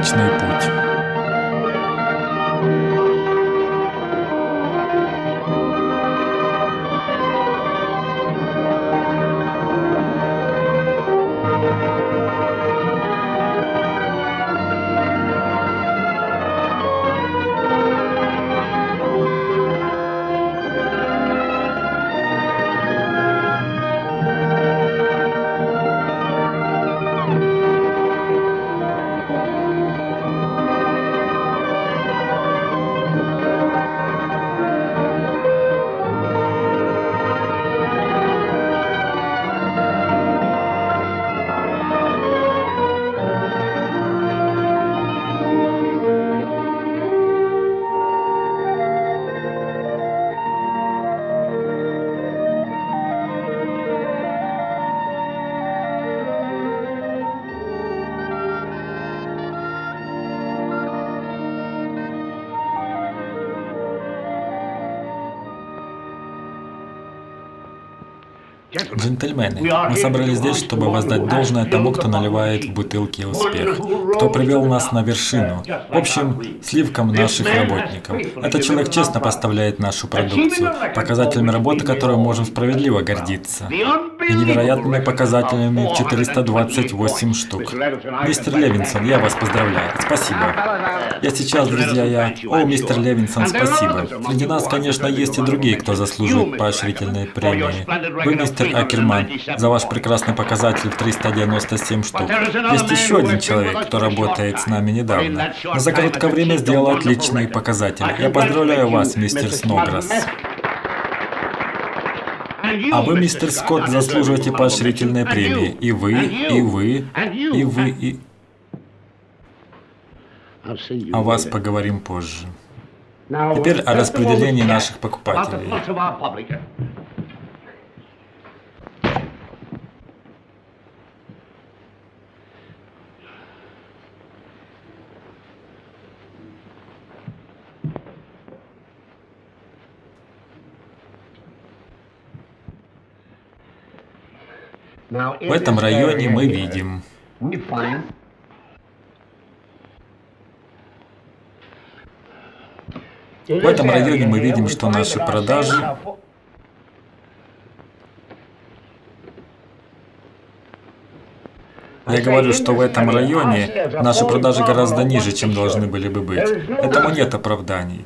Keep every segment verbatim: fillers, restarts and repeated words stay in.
Млечный Путь. Джентльмены, мы собрались здесь, чтобы воздать должное тому, кто наливает в бутылки успех, кто привел нас на вершину, в общем, сливкам наших работников. Этот человек честно поставляет нашу продукцию, показателями работы, которой можем справедливо гордиться, и невероятными показателями в четыреста двадцать восемь штук. Мистер Левинсон, я вас поздравляю. Спасибо. Я сейчас, друзья, я... О, мистер Левинсон, спасибо. Среди нас, конечно, есть и другие, кто заслуживает поощрительной премии. Вы, мистер Акерман, за ваш прекрасный показатель в триста девяносто семь штук. Есть еще один человек, кто работает с нами недавно, но за короткое время сделал отличные показатели. Я поздравляю вас, мистер Снограсс. А вы, мистер Скотт, заслуживаете поощрительной премии. И вы, и вы, и вы, и... О вас поговорим позже. Теперь о распределении наших покупателей. В этом районе мы видим. В этом районе мы видим, что наши продажи Я говорю, что в этом районе наши продажи гораздо ниже, чем должны были бы быть. Этому нет оправданий.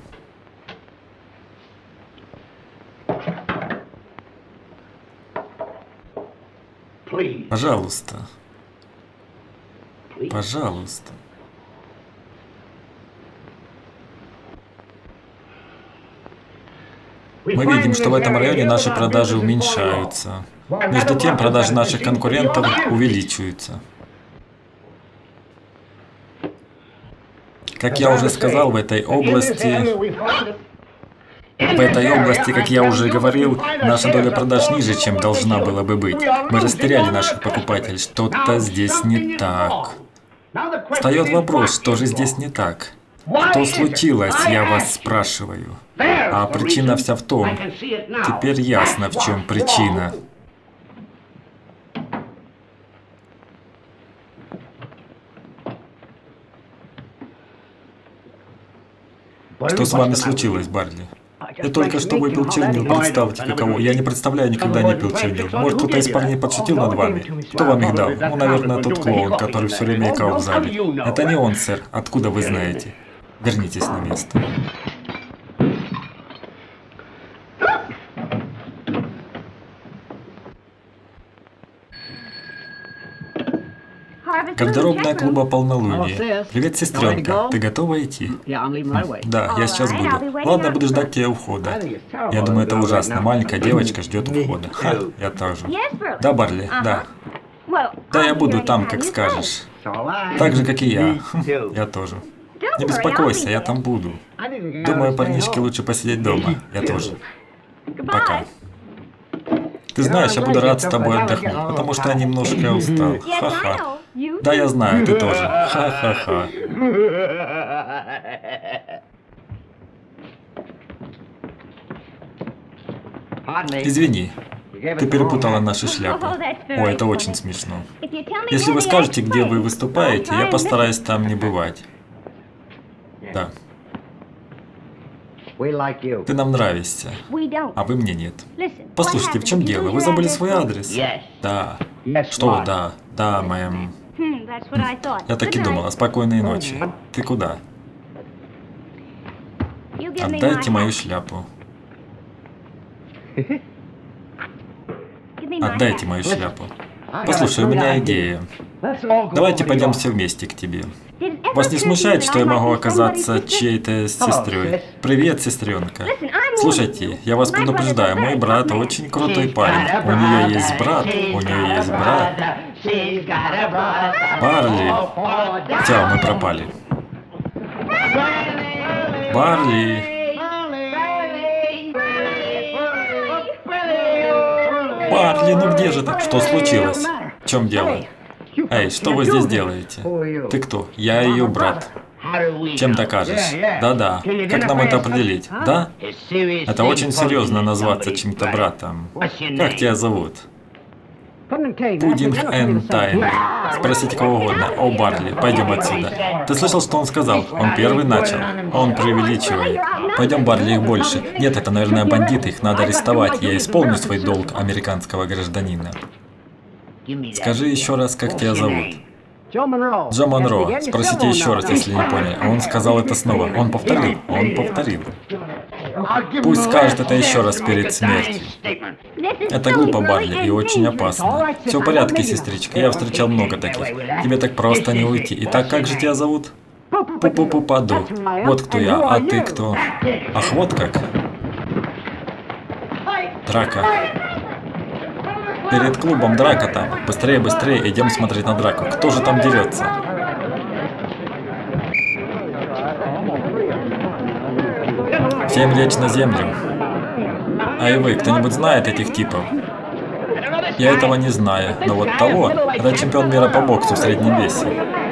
Пожалуйста. Пожалуйста. Мы видим, что в этом районе наши продажи уменьшаются. Между тем, продажи наших конкурентов увеличиваются. Как я уже сказал, в этой области, в этой области, как я уже говорил, наша доля продаж ниже, чем должна была бы быть. Мы растеряли наших покупателей. Что-то здесь не так. Встает вопрос, что же здесь не так? Что случилось, я вас спрашиваю. А причина вся в том, теперь ясно, в чем причина. Что с вами случилось, Барли? Я только что выпил чернил, представьте каково. Я не представляю, никогда не пил чернил. Может, кто-то из парней подшутил над вами? Кто вам их дал? Ну, наверное, тот клоун, который все время икал в зале. Это не он, сэр. Откуда вы знаете? Вернитесь на место. Гардеробная клуба полнолуния. Привет, сестренка. Ты готова идти? Да, я сейчас буду. Ладно, я буду ждать тебя у входа. Я думаю, это ужасно. Маленькая девочка ждет у входа. Ха, я тоже. Да, Барли, да. Да, я буду там, как скажешь. Так же, как и я. Я тоже. Не беспокойся, я там буду. Думаю, парнишке лучше посидеть дома. Я тоже. Пока. Ты знаешь, я буду рад с тобой отдохнуть, потому что я немножко устал. Ха-ха. Да, я знаю, ты тоже. Ха-ха-ха. Извини. Ты перепутала наши шляпы. О, это очень смешно. Если вы скажете, где вы выступаете, я постараюсь там не бывать. Да. Ты нам нравишься, а вы мне нет. Послушайте, в чем дело? Вы забыли свой адрес? Да. Что, да, да, мэм. Я так и думала. Спокойной ночи. Ты куда? Отдайте мою шляпу. Отдайте мою шляпу. Послушай, у меня идея. Давайте пойдем все вместе к тебе. Вас не смущает, что я могу оказаться чьей-то сестрой? Привет, сестренка. Слушайте, я вас предупреждаю, мой брат очень крутой парень. У нее есть брат, у нее есть брат. Барли. Все, мы пропали. Барли. Барли, ну где же ты? Что случилось? В чем дело? Эй, что вы здесь делаете? Ты кто? Я ее брат. Чем докажешь? Да-да. Как нам это определить? Да? Это очень серьезно назваться чьим-то братом. Как тебя зовут? Пудинг энд Тайм. Спросите кого угодно. О, Барли, пойдем отсюда. Ты слышал, что он сказал? Он первый начал. Он преувеличивает. Пойдем, Барли, их больше. Нет, это, наверное, бандиты, их надо арестовать. Я исполню свой долг американского гражданина. Скажи еще раз, как тебя зовут? Джо Монро. Спросите еще раз, если не поняли. Он сказал это снова. Он повторил. Он повторил. Пусть скажет это еще раз перед смертью. Это глупо, Барли, и очень опасно. Все в порядке, сестричка. Я встречал много таких. Тебе так просто не уйти. Итак, как же тебя зовут? Пу-пу-пу-паду. Вот кто я. А ты кто? Ах, вот как. Драка. Перед клубом драка там. Быстрее, быстрее, идем смотреть на драку. Кто же там дерется? Всем лечь на землю. А и вы, кто-нибудь знает этих типов? Я этого не знаю, но вот того, это чемпион мира по боксу в среднем весе.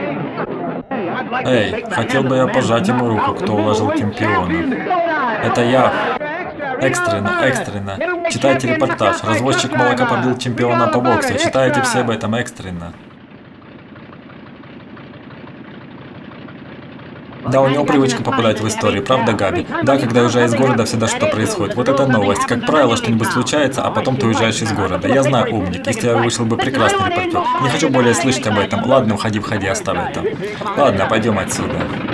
Эй, хотел бы я пожать ему руку, кто уложил чемпиона. Это я. Экстренно, экстренно. Читайте репортаж. Развозчик молока побил чемпиона по боксу. Читайте все об этом экстренно. Да, у него привычка попадать в истории, правда, Габи? Да, когда уезжаешь из города, всегда что происходит. Вот это новость. Как правило, что-нибудь случается, а потом ты уезжаешь из города. Я знаю, умник. Из тебя вышел бы прекрасный репортер. Не хочу более слышать об этом. Ладно, уходи, входи, оставь это. Ладно, пойдем отсюда.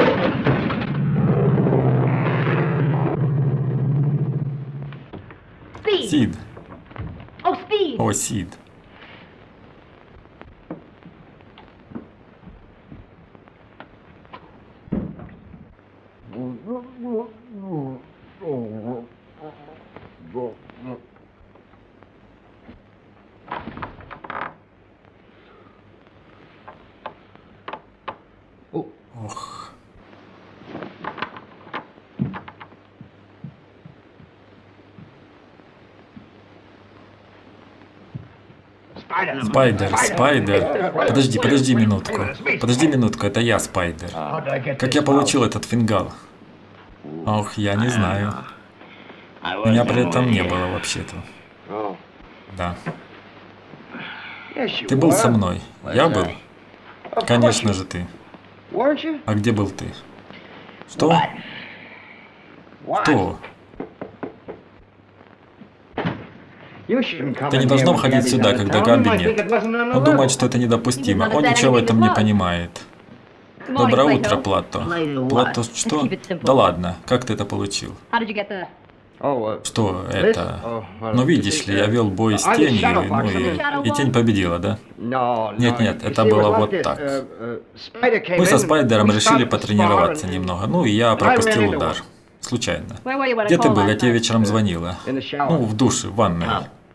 Сид. О, Сид. Ох. Спайдер, Спайдер. Подожди, подожди минутку. Подожди минутку, это я, Спайдер. Как я получил этот фингал? Ох, я не знаю. Меня при этом не было вообще-то. Да. Ты был со мной. Я был? Конечно же ты. А где был ты? Что? Кто? Ты не должна входить сюда, когда Габи нет. Он думает, что это недопустимо. Он ничего в этом не понимает. Доброе утро, Плато. Плато, что? Да ладно, как ты это получил? Что это? Ну видишь ли, я вел бой с тенью, ну и, и тень победила, да? Нет-нет, это было вот так. Мы со Спайдером решили потренироваться немного, ну и я пропустил удар. Случайно. Где ты был? Я тебе вечером звонила. Ну, в душе, в ванной.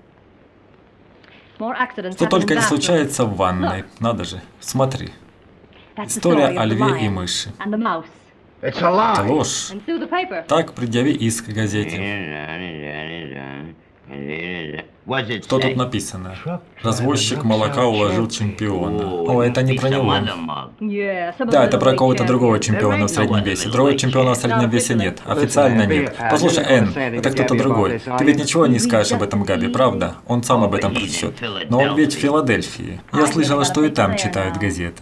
Что только не случается в ванной. Надо же. Смотри. История о льве и мыши. Это ложь. Так, предъяви иск газете. Что тут написано? Развозчик молока уложил чемпиона. О, это не про него. Да, это про кого-то другого чемпиона в среднем весе. Другого чемпиона в среднем весе нет. Официально нет. Послушай, Энн, это кто-то другой. Ты ведь ничего не скажешь об этом Габи, правда? Он сам об этом прочтет. Но он ведь в Филадельфии. Я слышала, что и там читают газеты.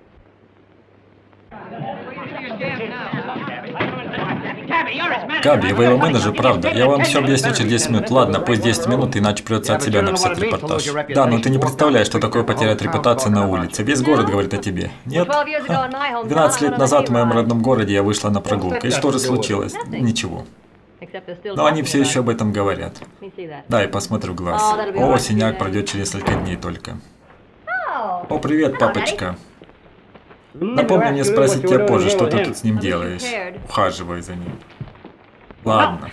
Габи, вы его менеджер, правда? Я вам все объясню через десять минут. Ладно, пусть десять минут, иначе придется от себя написать репортаж. Да, но ты не представляешь, что такое потерять репутацию на улице. Весь город говорит о тебе. Нет? Ха. двенадцать лет назад в моем родном городе я вышла на прогулку. И что же случилось? Ничего. Но они все еще об этом говорят. Да, и посмотрю в глаз. О, синяк пройдет через несколько дней только. О, привет, папочка. Напомни мне спросить тебя позже, что ты тут с ним делаешь. Ухаживай за ним. Ладно.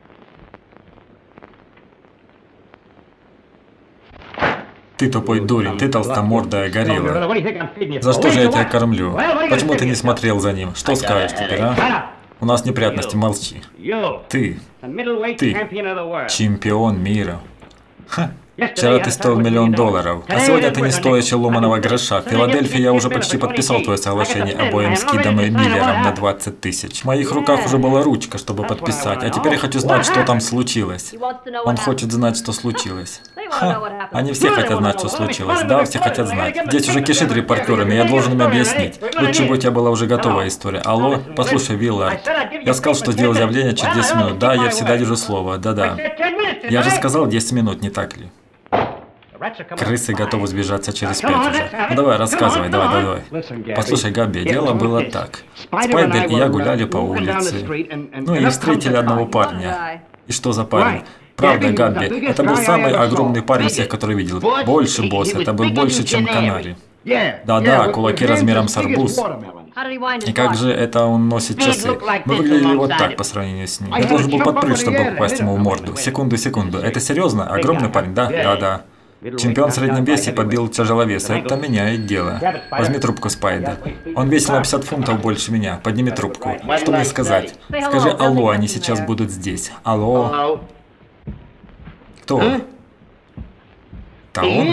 Ты тупой дурень, ты толстомордая горилла. За что же я тебя кормлю? Почему ты не смотрел за ним? Что скажешь теперь, а? У нас неприятности, молчи. Ты. Ты. Чемпион мира. Ха. Вчера ты стоил миллион долларов, а сегодня ты не стоишь ломаного гроша. В Филадельфии я уже почти подписал твое соглашение обоим Скидом и Миллером на двадцать тысяч. В моих руках уже была ручка, чтобы подписать, а теперь я хочу знать, что там случилось. Он хочет знать, что случилось. Ха. Они все хотят знать, что случилось. Да, все хотят знать. Здесь уже кишит репортерами, я должен им объяснить. Лучше бы у тебя была уже готовая история. Алло, послушай, Виллард. Я сказал, что сделал заявление через десять минут. Да, я всегда держу слово. Да-да. Я же сказал десять минут, не так ли? Крысы готовы сбежаться через пять уже. Ну давай, рассказывай, давай, давай, давай. Послушай, Габи, дело было так. Спайдер и я гуляли по улице. Ну и встретили одного парня. И что за парень? Правда, Габи, это был самый огромный парень всех, который видел. Больше, босс, это был больше, чем Канари. Да-да, кулаки размером с арбуз. И как же это он носит часы? Мы выглядели вот так по сравнению с ним. Я должен был подпрыгнуть, чтобы попасть ему в морду. Секунду, секунду. Это серьезно? Огромный парень, да? Да-да. Чемпион в среднем весе побил тяжеловеса. Это меняет дело. Возьми трубку, Спайда. Он весил на пятьдесят фунтов больше меня. Подними трубку. Что мне сказать? Скажи алло, они сейчас будут здесь. Алло. Кто? Да он?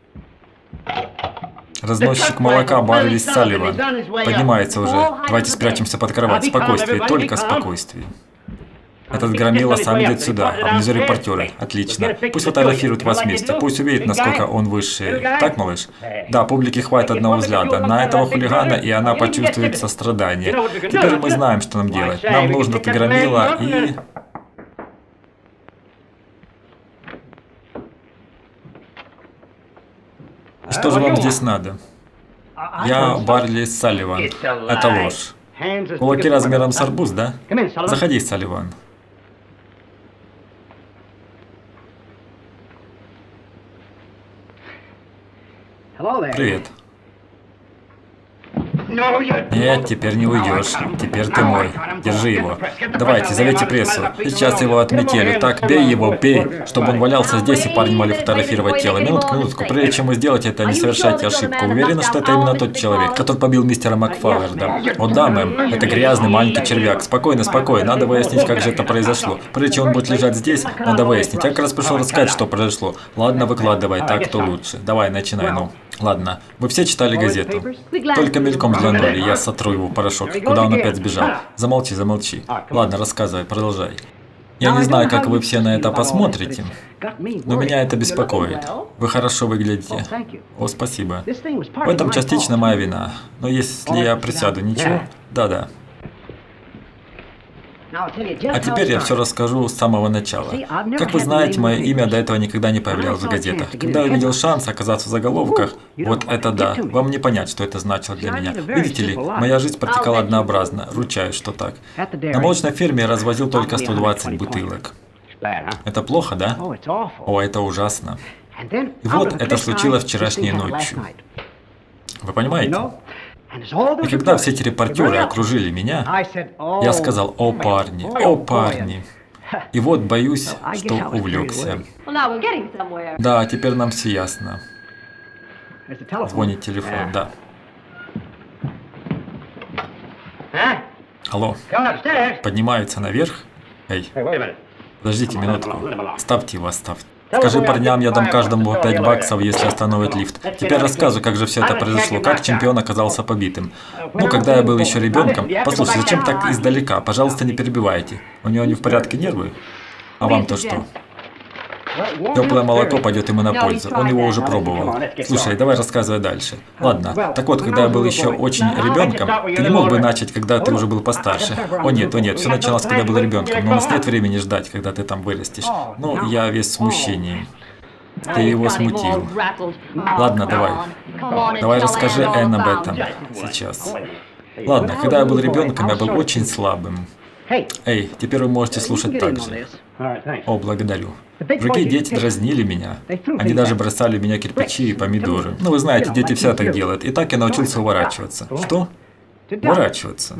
Разносчик молока Барри Салливан. Поднимается уже. Давайте спрячемся под кровать. Спокойствие, только спокойствие. Этот громила сам идет сюда, а внизу репортеры. Отлично. Пусть фотографируют вас вместе, пусть увидит, насколько он выше. Так, малыш? Да, публике хватит одного взгляда на этого хулигана, и она почувствует сострадание. Теперь мы знаем, что нам делать. Нам нужно этот громила и... Что же вам здесь надо? Я Барри Салливан. Это ложь. Кулаки размером с арбуз, да? Заходи, Салливан. Привет. Нет, теперь не уйдешь. Теперь ты мой. Держи его. Давайте, зовите прессу. Сейчас его отметили. Так, бей его, бей, чтобы он валялся здесь, и парни могли фотографировать тело. Минутку, минутку. Прежде чем вы сделаете это, не совершайте ошибку. Уверена, что это именно тот человек, который побил мистера Макфалларда. О да, мэм. Это грязный маленький червяк. Спокойно, спокойно. Надо выяснить, как же это произошло. Прежде чем он будет лежать здесь, надо выяснить. Я как раз пришел рассказать, что произошло. Ладно, выкладывай. Так, то лучше. Давай, начинай, ну. Ладно, вы все читали газету. Только мельком взглянули, я сотру его в порошок. Куда он опять сбежал? Замолчи, замолчи. Ладно, рассказывай, продолжай. Я не знаю, как вы все на это посмотрите, но меня это беспокоит. Вы хорошо выглядите. О, спасибо. В этом частично моя вина. Но если я присяду, ничего? Да-да. А теперь я все расскажу с самого начала. Как вы знаете, мое имя до этого никогда не появлялось в газетах. Когда я увидел шанс оказаться в заголовках, вот это да, вам не понять, что это значило для меня. Видите ли, моя жизнь протекала однообразно, ручаюсь, что так. На молочной ферме я развозил только сто двадцать бутылок. Это плохо, да? О, это ужасно. И вот это случилось вчерашней ночью. Вы понимаете? И когда все эти репортеры окружили меня, я сказал: «О, парни, о, парни». И вот боюсь, что увлекся. Да, теперь нам все ясно. Звонит телефон, да. Алло. Поднимаются наверх. Эй, подождите минутку. Ставьте его, оставьте. Скажи парням, я дам каждому по пять баксов, если остановит лифт. Теперь рассказывай, как же все это произошло, как чемпион оказался побитым. Ну, когда я был еще ребенком... Послушай, зачем так издалека? Пожалуйста, не перебивайте. У него не в порядке нервы? А вам-то что? Теплое молоко пойдет ему на пользу, он его уже пробовал. Слушай, давай рассказывай дальше. Ладно, так вот, когда я был еще очень ребенком, ты не мог бы начать, когда ты уже был постарше? О нет, о нет, все началось, когда я был ребенком, но у нас нет времени ждать, когда ты там вырастешь. Ну, я весь в смущении. Ты его смутил. Ладно, давай. Давай расскажи Энн об этом сейчас. Ладно, когда я был ребенком, я был очень слабым. Эй, теперь вы можете слушать так же. О, благодарю. Другие дети дразнили меня. Они даже бросали в меня кирпичи и помидоры. Ну, вы знаете, дети все так делают. И так я научился уворачиваться. Что? Уворачиваться.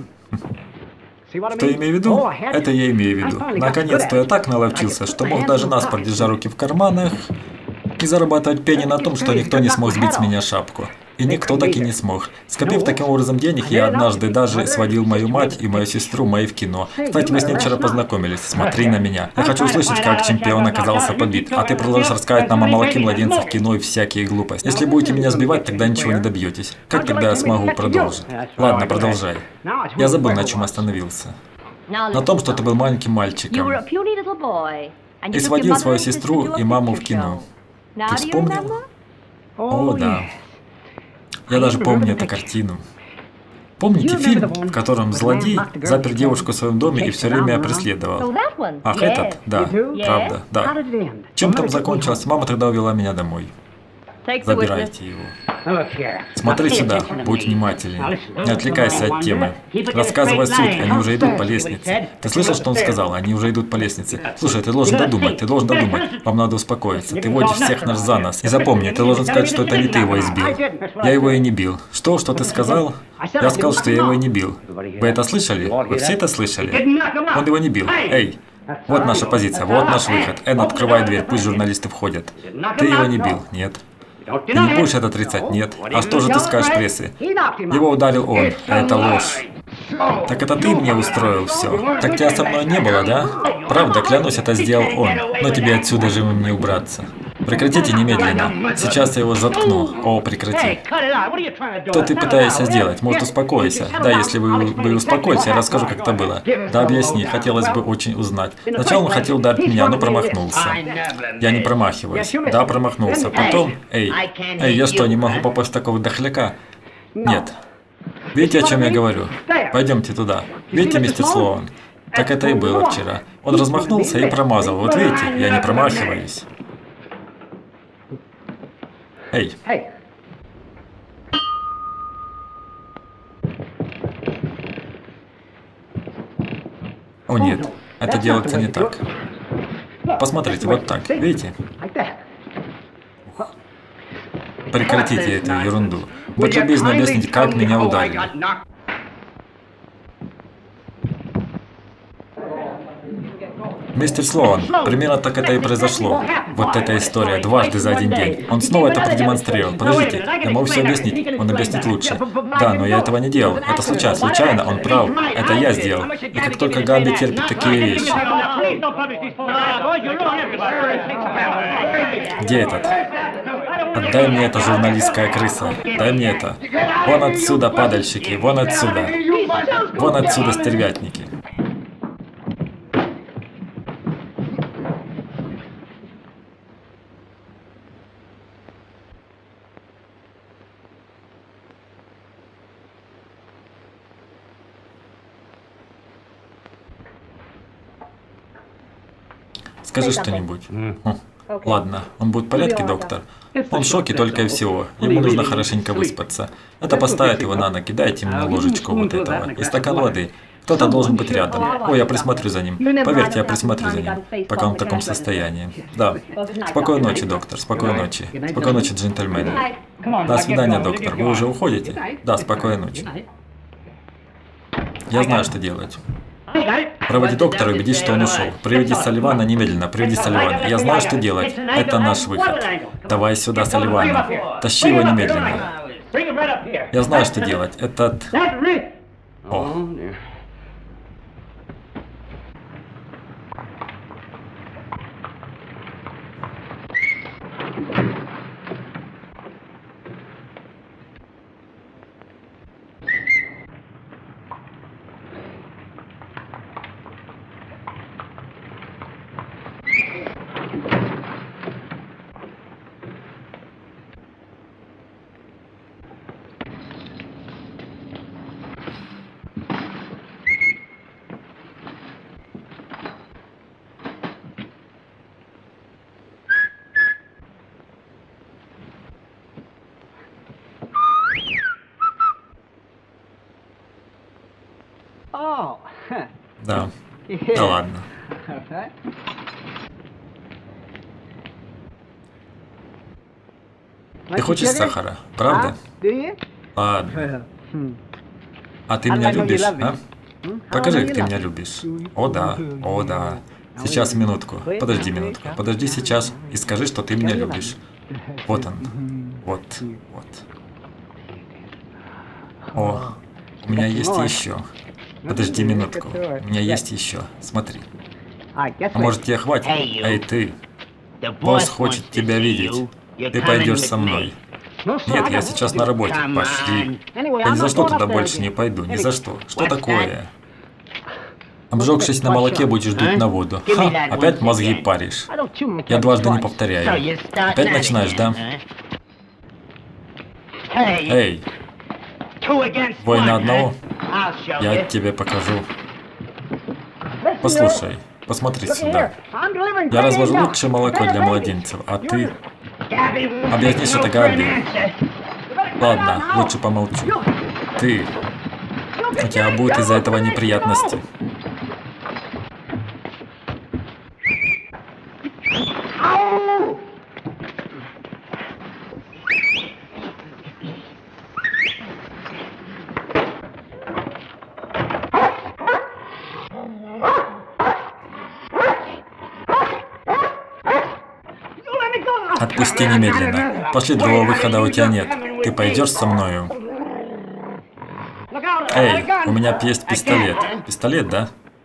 Что я имею в виду? Это я имею в виду. Наконец-то я так наловчился, что мог даже наспор, держа руки в карманах, и зарабатывать пени на том, что никто не смог сбить с меня шапку. И никто так и не смог. Скопив таким образом денег, я однажды даже сводил мою мать и мою сестру моей в кино. Кстати, мы с ней вчера познакомились. Смотри на меня. Я хочу услышать, как чемпион оказался побит. А ты продолжишь рассказывать нам о молоке младенцев, кино и всякие глупости. Если будете меня сбивать, тогда ничего не добьетесь. Как тогда я смогу продолжить? Ладно, продолжай. Я забыл, на чем остановился. На том, что ты был маленьким мальчиком. И сводил свою сестру и маму в кино. Ты вспомнил? О, да. Я даже помню эту картину. Помните фильм, в котором злодей запер девушку в своем доме и все время преследовал? Ах, этот? Да, правда, да. Чем там закончилось? Мама тогда увела меня домой. Забирайте его. Смотри сюда, будь внимательнее. Не отвлекайся от темы. Рассказывай суть, они уже идут по лестнице. Ты слышал, что он сказал? Они уже идут по лестнице. Слушай, ты должен додумать, ты должен додумать. Вам надо успокоиться. Ты водишь всех нас за нас. И запомни, ты должен сказать, что это не ты его избил. Я его и не бил. Что? Что ты сказал? Я сказал, что я его и не бил. Вы это слышали? Вы все это слышали? Он его не бил. Эй! Вот наша позиция, вот наш выход. Энн, открывай дверь, пусть журналисты входят. Ты его не бил? Нет. Ты не будешь это отрицать? Нет. А что же ты скажешь прессе? Его ударил он. Это ложь. Так это ты мне устроил все. Так тебя со мной не было, да? Правда, клянусь, это сделал он. Но тебе отсюда живым не убраться. Прекратите немедленно. Сейчас я его заткну. О, прекрати. Что ты пытаешься сделать? Может, успокойся? Да, если вы, вы успокоитесь, я расскажу, как это было. Да, объясни, хотелось бы очень узнать. Сначала он хотел ударить меня, но промахнулся. Я не промахиваюсь. Да, промахнулся. Потом... Эй, эй, я что, не могу попасть в такого дохляка? Нет. Видите, о чем я говорю? Пойдемте туда. Видите, мистер Слоун? Так это и было вчера. Он размахнулся и промазал. Вот видите, я не промахиваюсь. Эй. О нет, это делается не так. Посмотрите, вот так, видите? Прекратите эту ерунду. Будь любезны объяснить, как меня ударили. Мистер Слоун, примерно так это и произошло. Вот эта история, дважды за один день. Он снова это продемонстрировал. Подождите, я могу все объяснить, он объяснит лучше. Да, но я этого не делал. Это случайно, случайно, он прав. Это я сделал. И как только Ганди терпит такие вещи. Где этот? Отдай мне это, журналистская крыса. Дай мне это. Вон отсюда, падальщики, вон отсюда. Вон отсюда, стервятники. Скажи что-нибудь. Ладно, он будет в порядке, доктор? Он в шоке только и всего. Ему нужно хорошенько выспаться. Это поставит его на ноги, дайте ему ложечку вот этого. И стакан воды. Кто-то должен быть рядом. Ой, я присмотрю за ним. Поверьте, я присмотрю за ним, пока он в таком состоянии. Да. Спокойной ночи, доктор. Спокойной ночи. Спокойной ночи, джентльмены. До свидания, доктор. Вы уже уходите? Да, спокойной ночи. Я знаю, что делать. Проводи доктора и убедись, что он ушел. Приведи Салливана немедленно, приведи Салливана. Я знаю, что делать. Это наш выход. Давай сюда Салливана. Тащи его немедленно. Я знаю, что делать. Этот... О. Да. Да ладно. Ты хочешь сахара, правда? Ладно. А ты меня любишь, а? Покажи, как ты меня любишь. О да, о да. Сейчас минутку. Подожди минутку. Подожди сейчас и скажи, что ты меня любишь. Вот он. Вот, вот. О, у меня есть еще. Подожди минутку. У меня есть еще. Смотри. А может, тебе хватит? Эй, ты. Босс хочет тебя видеть. Ты пойдешь со мной. Нет, я сейчас на работе. Пошли. Я ни за что туда больше не пойду. Ни за что. Что такое? Обжегшись на молоке, будешь дуть на воду. Ха, опять мозги паришь. Я дважды не повторяю. Опять начинаешь, да? Эй, двое на одного? Я тебе покажу. Послушай, посмотри сюда. Я развожу лучшее молоко для младенцев, а ты... Объяснишь это Габи. Ладно, лучше помолчу. Ты... У тебя будут из-за этого неприятности. Отпусти немедленно. Пошли, другого выхода у тебя нет. Ты пойдешь со мною? Эй, у меня есть пистолет. Пистолет, да?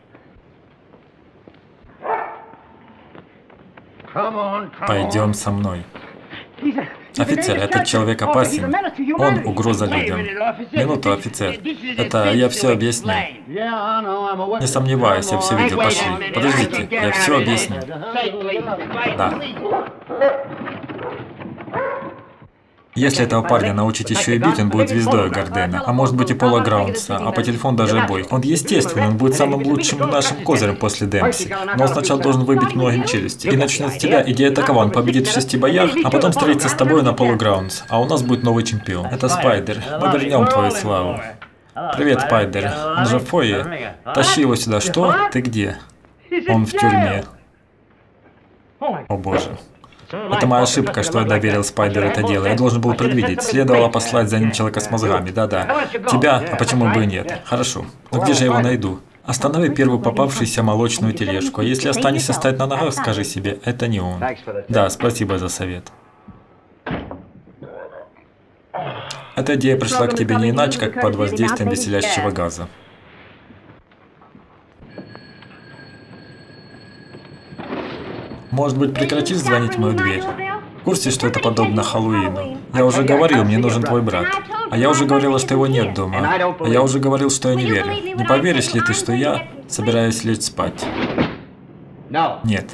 Пойдем со мной. Офицер, этот человек опасен. Он угроза людям. Минуту, офицер. Это я все объясню. Не сомневаюсь, я все видел. Пошли. Подождите, я все объясню. Да. Если этого парня научить еще и бить, он будет звездой Гардена, а может быть и Пола Граундса, а по телефону даже обоих. Он естественно, он будет самым лучшим нашим козырем после Демпси. Но он сначала должен выбить многим челюсти. И начнет с тебя. Идея такова, он победит в шести боях, а потом встретится с тобой на Полу Граундс, а у нас будет новый чемпион. Это Спайдер. Мы вернем твою славу. Привет, Спайдер. Он же в фойе. Тащи его сюда. Что? Ты где? Он в тюрьме. О боже. Это моя ошибка, что я доверил Спайдеру это дело. Я должен был предвидеть. Следовало послать за ним человека с мозгами. Да-да. Тебя? А почему бы и нет? Хорошо. Но где же я его найду? Останови первую попавшуюся молочную тележку. А если останешься стоять на ногах, скажи себе, это не он. Да, спасибо за совет. Эта идея пришла к тебе не иначе, как под воздействием веселящего газа. Может быть, прекратишь звонить в мою дверь? В курсе, что это подобно Хэллоуину? Я уже говорил, мне нужен твой брат. А я уже говорила, что его нет дома. А я уже говорил, что я не верю. Не поверишь ли ты, что я собираюсь лечь спать? Нет.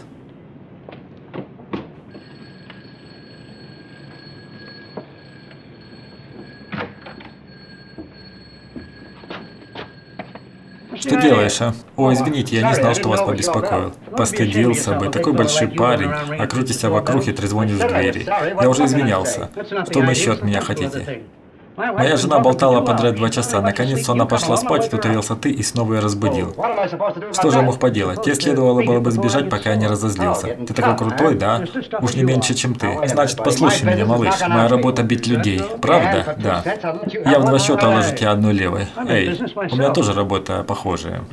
Что делаешь, а? О, извините, я не знал, что вас побеспокоил. Постыдился бы, такой большой парень, а крутишься вокруг и трезвонишь в двери. Я уже извинялся. Что вы еще от меня хотите? Моя жена болтала подряд два часа. Наконец она пошла спать, и тут явился ты и снова ее разбудил. Что же я мог поделать? Тебе следовало было бы сбежать, пока я не разозлился. Ты такой крутой, да? Уж не меньше, чем ты. Значит, послушай меня, малыш. Моя работа бить людей. Правда? Да. Я в два счета ложу тебя одной левой. Эй, у меня тоже работа похожая.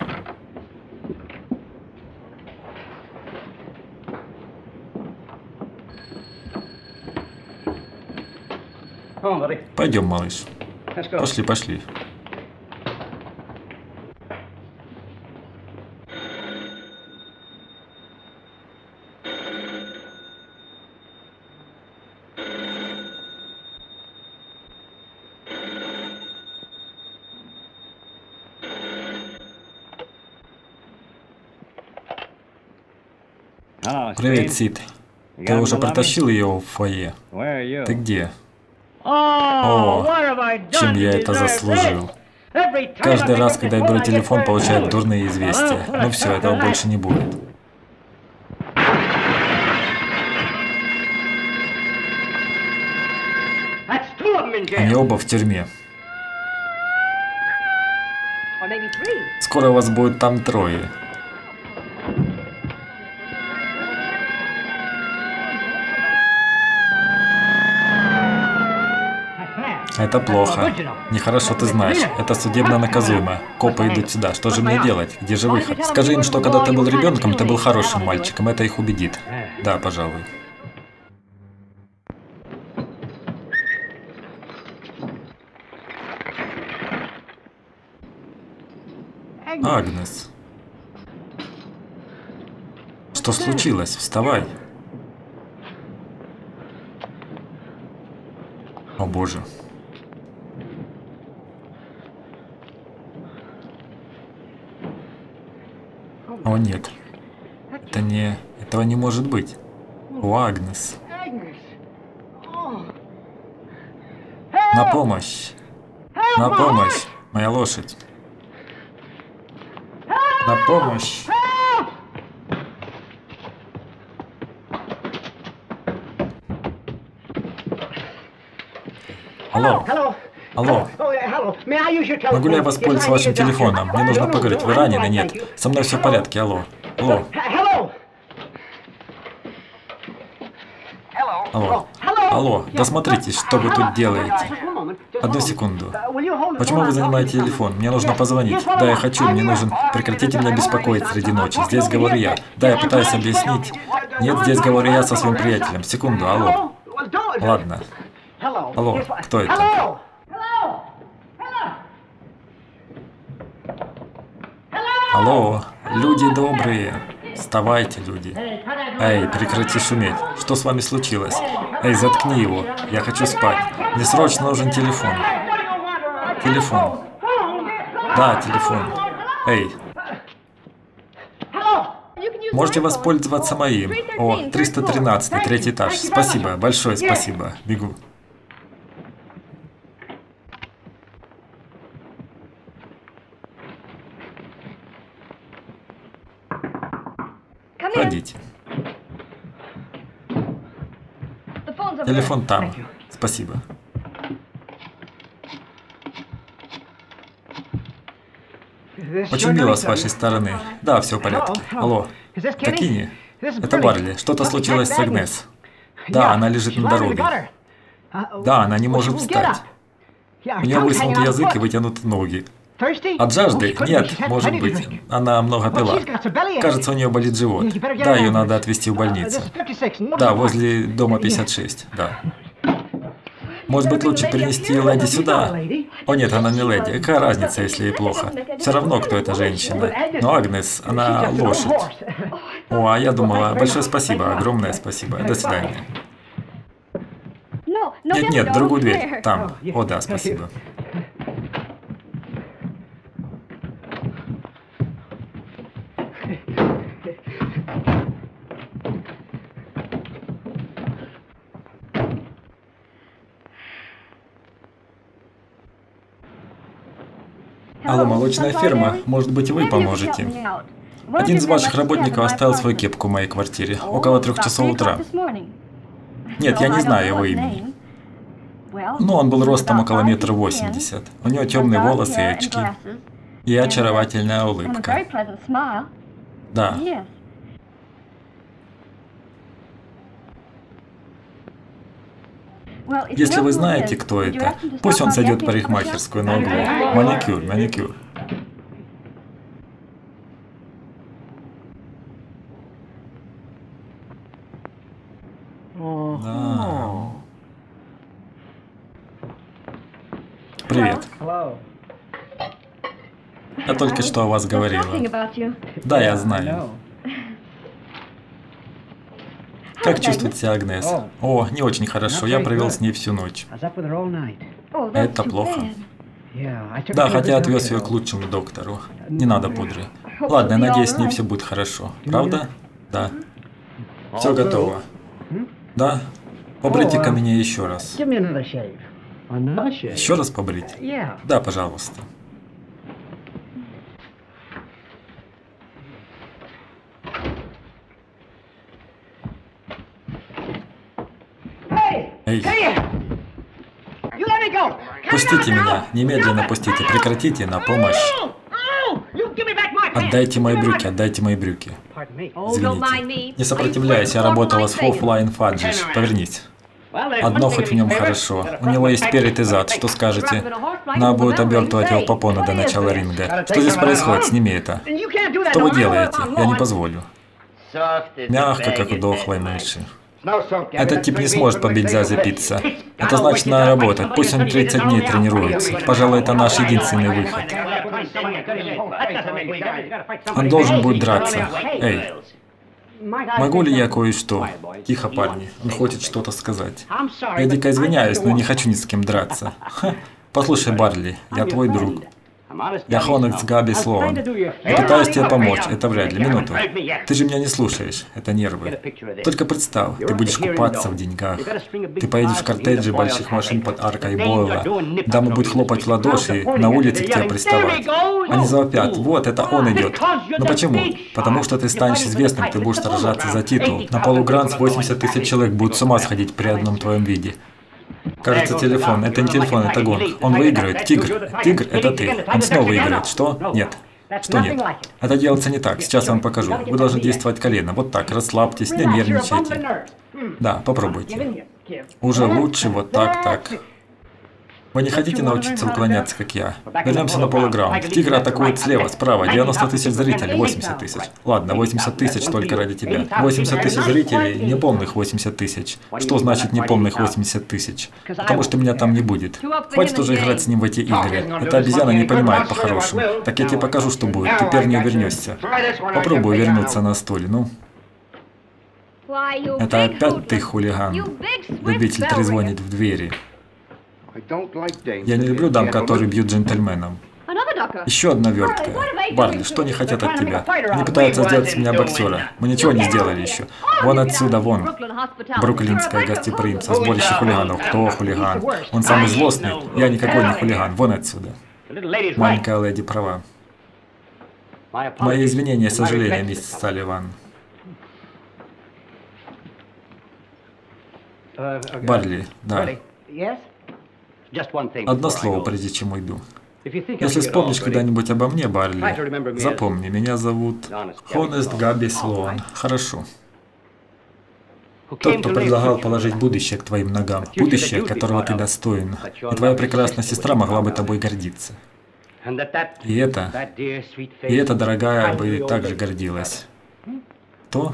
Пойдем, малыш. Пошли, пошли. Привет, Сид. Ты уже притащил ее в фойе? Ты где? О, чем я это заслужил. Каждый раз, когда я беру телефон, получаю дурные известия. Ну все, этого больше не будет. Они оба в тюрьме. Скоро вас будет там трое. Это плохо. Нехорошо, ты знаешь. Это судебно наказуемо. Копы идут сюда. Что же мне делать? Где же выход? Скажи им, что когда ты был ребенком, ты был хорошим мальчиком. Это их убедит. Да, пожалуй. Агнес. Что случилось? Вставай. О боже. О нет. Это не... Этого не может быть. О, Агнес. На помощь. На помощь. Моя лошадь. На помощь. Алло. Алло. Могу ли я воспользоваться вашим телефоном? Мне нужно поговорить. Вы ранены? Нет. Со мной все в порядке. Алло. Алло. Алло. Алло. Досмотритесь, что вы тут делаете. Одну секунду. Почему вы занимаете телефон? Мне нужно позвонить. Да, я хочу, мне нужен... Прекратите меня беспокоить среди ночи. Здесь говорю я. Да, я пытаюсь объяснить. Нет, здесь говорю я со своим приятелем. Секунду, алло. Ладно. Алло, кто это? Алло, люди добрые. Вставайте, люди. Эй, прекрати шуметь. Что с вами случилось? Эй, заткни его. Я хочу спать. Мне срочно нужен телефон. Телефон. Да, телефон. Эй. Можете воспользоваться моим. О, триста тринадцать, третий этаж. Спасибо, большое спасибо. Бегу. Ходите. Телефон там. Спасибо. Очень мило с вашей стороны. Да, все в порядке. Алло. Это Кенни. Это Барли. Что-то случилось с Агнес. Да, она лежит на дороге. Да, она не может встать. У нее высунут язык и вытянуты ноги. От жажды? Нет, может быть. Она много пила. Кажется, у нее болит живот. Да, ее надо отвезти в больницу. Да, возле дома пятьдесят шесть. Да. Может быть, лучше перенести леди сюда? О нет, она не леди. Какая разница, если ей плохо? Все равно, кто эта женщина. Но Агнес, она лошадь. О, а я думала... Большое спасибо, огромное спасибо. До свидания. Нет, нет, другую дверь. Там. О да, спасибо. Алло, молочная ферма. Может быть, вы поможете? Один из ваших работников оставил свою кепку в моей квартире. Около трех часов утра. Нет, я не знаю его имени. Но он был ростом около метра восемьдесят. У него темные волосы и очки. И очаровательная улыбка. Да. Если вы знаете, кто это, пусть он сойдет в парикмахерскую на углу. Маникюр, маникюр. Да. Привет. Я только что о вас говорила. Да, я знаю. Как чувствует себя Агнес? О, не очень хорошо. Я провел с ней всю ночь. Это плохо. Да, хотя отвез ее к лучшему доктору. Не надо пудры. Ладно, я надеюсь, с ней все будет хорошо. Правда? Да. Все готово. Да? Побрите-ка меня еще раз. Еще раз побрить? Да, пожалуйста. Эй! Пустите меня! Немедленно пустите! Прекратите! На помощь! Отдайте мои брюки, отдайте мои брюки. Извините. Не сопротивляйся, я работала с Flying Fudge. Повернись. Одно хоть в нем хорошо. У него есть перед и зад. Что скажете? Надо будет обертывать его по пону до начала ринга. Что здесь происходит? Сними это. Что вы делаете? Я не позволю. Мягко, как у дохлой мыши. Этот тип не сможет побить Зази Питца. Это значит, надо работать. Пусть он тридцать дней тренируется. Пожалуй, это наш единственный выход. Он должен будет драться. Эй. Могу ли я кое-что? Тихо, парни. Он хочет что-то сказать. Я дико извиняюсь, но не хочу ни с кем драться. Ха. Послушай, Барли, я твой друг. Я Хонекс Габи Слоун. Я пытаюсь тебе помочь. Это вряд ли. Минуту. Ты же меня не слушаешь. Это нервы. Только представь, ты будешь купаться в деньгах. Ты поедешь в кортеджи больших машин под аркой Бойла. Дамы будут хлопать в ладоши, на улице к тебе приставать. Они завопят. Вот, это он идет. Но почему? Потому что ты станешь известным, ты будешь сражаться за титул. На полу Грандс восемьдесят тысяч человек будут с ума сходить при одном твоем виде. Кажется, телефон. Это не телефон, это гонг. Он выигрывает. Тигр. Тигр, это ты. Он снова выигрывает. Что? Нет. Что нет? Это делается не так. Сейчас я вам покажу. Вы должны действовать колено. Вот так. Расслабьтесь, не нервничайте. Да, попробуйте. Уже лучше. Вот так, так. Вы не хотите научиться уклоняться, как я? Вернемся на полуграунд. Тигр атакует слева, справа. девяносто тысяч зрителей, восемьдесят тысяч. Ладно, восемьдесят тысяч только ради тебя. восемьдесят тысяч зрителей, неполных восемьдесят тысяч. Что значит неполных восемьдесят тысяч? Потому что меня там не будет. Хватит уже играть с ним в эти игры. Эта обезьяна не понимает по-хорошему. Так я тебе покажу, что будет. Теперь не увернешься. Попробуй вернуться на стуле, ну. Это опять ты, хулиган. Любитель трезвонить в двери. Я не люблю дам, которые бьют джентльменам. Еще одна вертка. Барли, что они хотят от тебя? Они пытаются сделать из меня боксера. Мы ничего не сделали еще. Вон отсюда, вон. Бруклинское гостеприимство, сборище хулиганов. Кто хулиган? Он самый злостный. Я никакой не хулиган. Вон отсюда. Маленькая леди права. Мои извинения, сожаления, миссис Салливан. Барли, да. Одно слово, прежде чем уйду. Если вспомнишь когда-нибудь обо мне, Барли, запомни, меня зовут Honest Габи Слоун. Хорошо. Тот, кто предлагал положить будущее к твоим ногам. Будущее, которого ты достоин. И твоя прекрасная сестра могла бы тобой гордиться. И это, и эта дорогая бы также гордилась. То?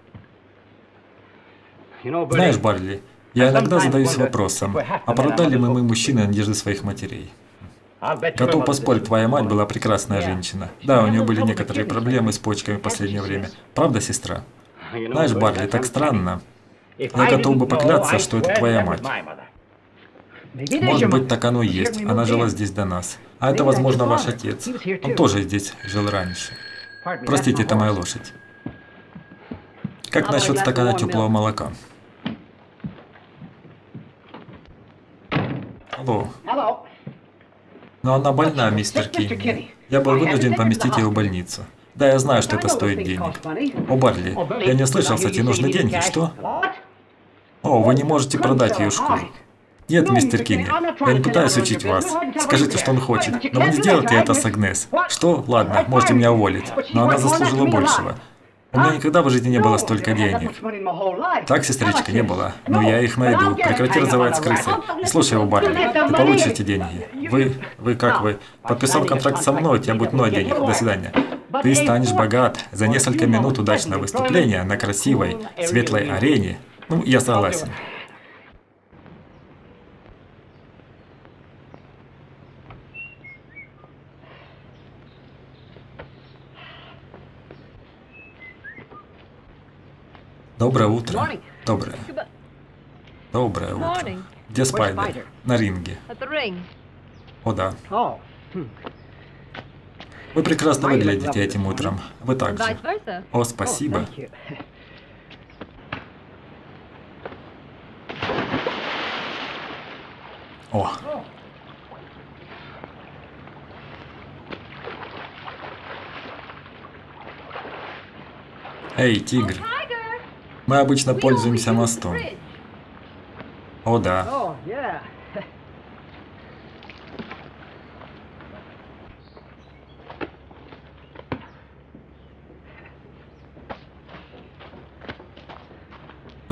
Знаешь, Барли, я иногда задаюсь вопросом, оправдали ли мы, мужчины, надежды своих матерей? Готов поспорить, твоя мать была прекрасная женщина. Да, у нее были некоторые проблемы с почками в последнее время. Правда, сестра? Знаешь, Барли, так странно. Я готов бы поклясться, что это твоя мать. Может быть, так оно и есть. Она жила здесь до нас. А это, возможно, ваш отец. Он тоже здесь жил раньше. Простите, это моя лошадь. Как насчет стакана теплого молока? Алло. Но она больна, мистер Кинни. Я был вынужден поместить ее в больницу. Да, я знаю, что это стоит денег. О, Барли, я не слышался, тебе нужны деньги, что? О, вы не можете продать ее шкуру. Нет, мистер Кинни, я не пытаюсь учить вас. Скажите, что он хочет. Но вы не сделайте это с Агнес. Что? Ладно, можете меня уволить. Но она заслужила большего. У меня никогда в жизни не было столько денег. Так, сестричка, не было. Но я их найду. Прекрати разговаривать с крысой. Не слушай его, Барли. Ты получишь эти деньги. Вы, вы как вы? Подписал контракт со мной, у тебя будет много денег. До свидания. Ты станешь богат за несколько минут удачного выступления на красивой, светлой арене. Ну, я согласен. Доброе утро. Доброе. Доброе утро. Где Спайдер? На ринге. О, да. Вы прекрасно выглядите этим утром. Вы также. О, спасибо. О. Эй, тигр. Мы обычно пользуемся мостом. О, да.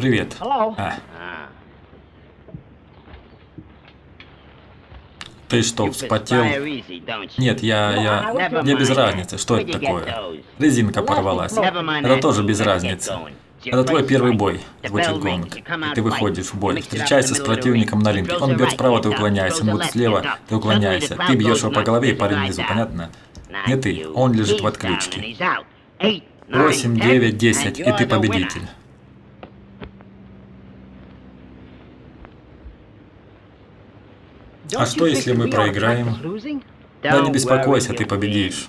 Привет. А. Ты что, вспотел? Нет, я... я... Мне без разницы, что это такое. Резинка порвалась. Это тоже без разницы. Это твой первый бой, звучит гонг. И ты выходишь в бой. Встречайся с противником на ринге. Он бьет справа, ты уклоняешься. Он бьет слева, ты уклоняешься. Ты бьешь его по голове и парень внизу, понятно? Не ты, он лежит в отключке. восемь, девять, десять, и ты победитель. А что, если мы проиграем? Да не беспокойся, ты победишь.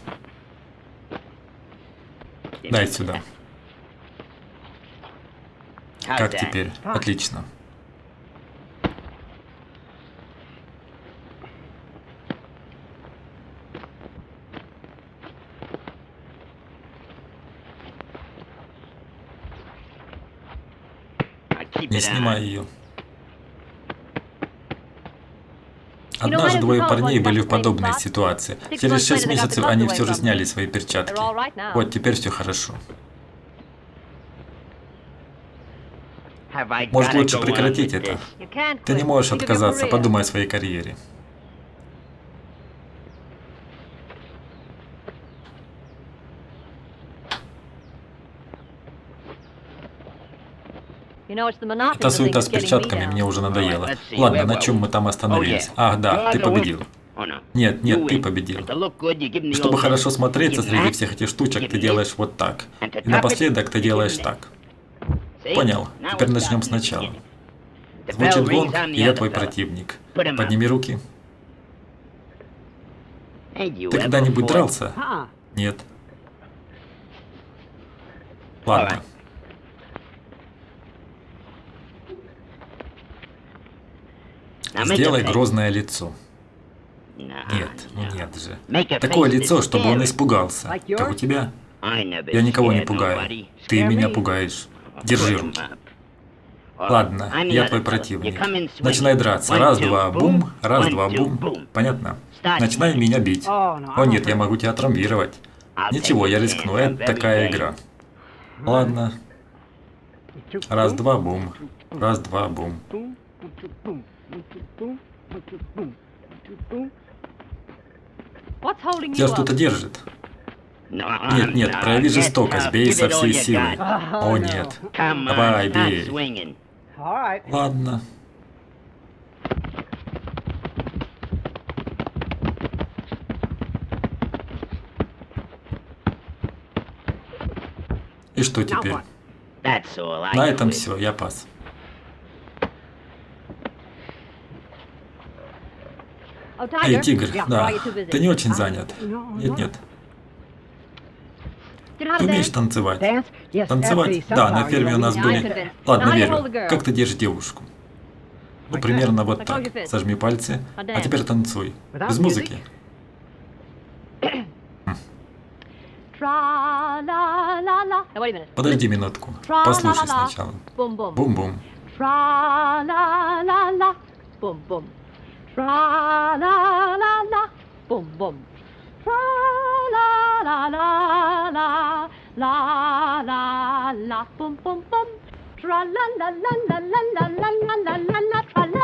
Дай сюда. Как теперь? Отлично. Не снимай ее. Однажды двое парней были в подобной ситуации. Через шесть месяцев они все же сняли свои перчатки. Вот, теперь все хорошо. Может, лучше прекратить это? Ты не можешь отказаться, подумай о своей карьере. Эта суета с перчатками мне уже надоела. Ладно, на чем мы там остановились? Ах, да, ты победил. Нет, нет, ты победил. Чтобы хорошо смотреться среди всех этих штучек, ты делаешь вот так. И напоследок ты делаешь так. Понял. Теперь начнем сначала. Звучит гонг, и я твой противник. Подними руки. Ты когда-нибудь дрался? Нет. Ладно. Сделай грозное лицо. Нет, ну нет же. Такое лицо, чтобы он испугался. Как у тебя? Я никого не пугаю. Ты меня пугаешь. Держи руки. Ладно, я твой противник. Начинай драться. Раз, два, бум. Раз, два, бум. Понятно? Начинай меня бить. О нет, я могу тебя травмировать. Ничего, я рискну. Это такая игра. Ладно. Раз, два, бум. Раз, два, бум. Тебя что-то держит. Нет, нет, прояви жестокость, бей со всей силы. О нет. Давай, бей. Ладно. И что теперь? На этом все, я пас. Эй, тигр, да, ты не очень занят. Нет, нет. Ты умеешь танцевать? Танцевать? Да, на ферме у нас были... Ладно, верю. Как ты держишь девушку? Ну, примерно вот так. Сожми пальцы. А теперь танцуй. Без музыки. Подожди минутку. Послушай сначала. Бум-бум. Тра-ла-ла-ла, бум-бум. Тра-ла-ла-ла-ла, ла-ла-ла, бум-бум-бум. Тра-ла-ла-ла-ла-ла-ла-ла-ла-ла,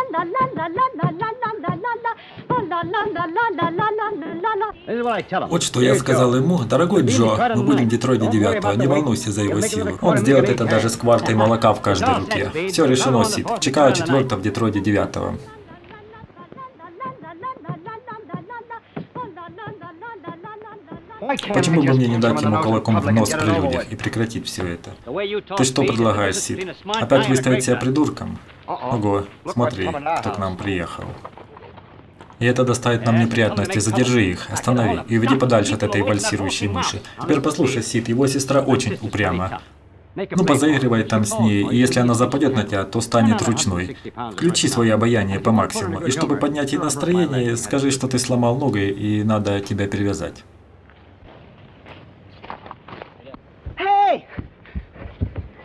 тра-ла-ла-ла-ла-ла-ла-ла-ла-ла-ла-ла-ла-ла-ла. Вот что я сказал ему: дорогой Джо, мы будем в Детройте девятого, не волнуйся за его силу. Он сделает это даже с квартой молока в каждой руке. Все решено, Сид. Чикаго четвертого в Детройте девятого. Почему бы мне не дать ему кулаком в нос при людях и прекратить все это? Ты что предлагаешь, Сид? Опять выставить себя придурком? Ого, смотри, кто к нам приехал. И это доставит нам неприятности. Задержи их, останови и уведи подальше от этой вальсирующей мыши. Теперь послушай, Сид, его сестра очень упряма. Ну, позаигрывай там с ней, и если она западет на тебя, то станет ручной. Включи свое обаяние по максимуму, и чтобы поднять ей настроение, скажи, что ты сломал ногу и надо тебя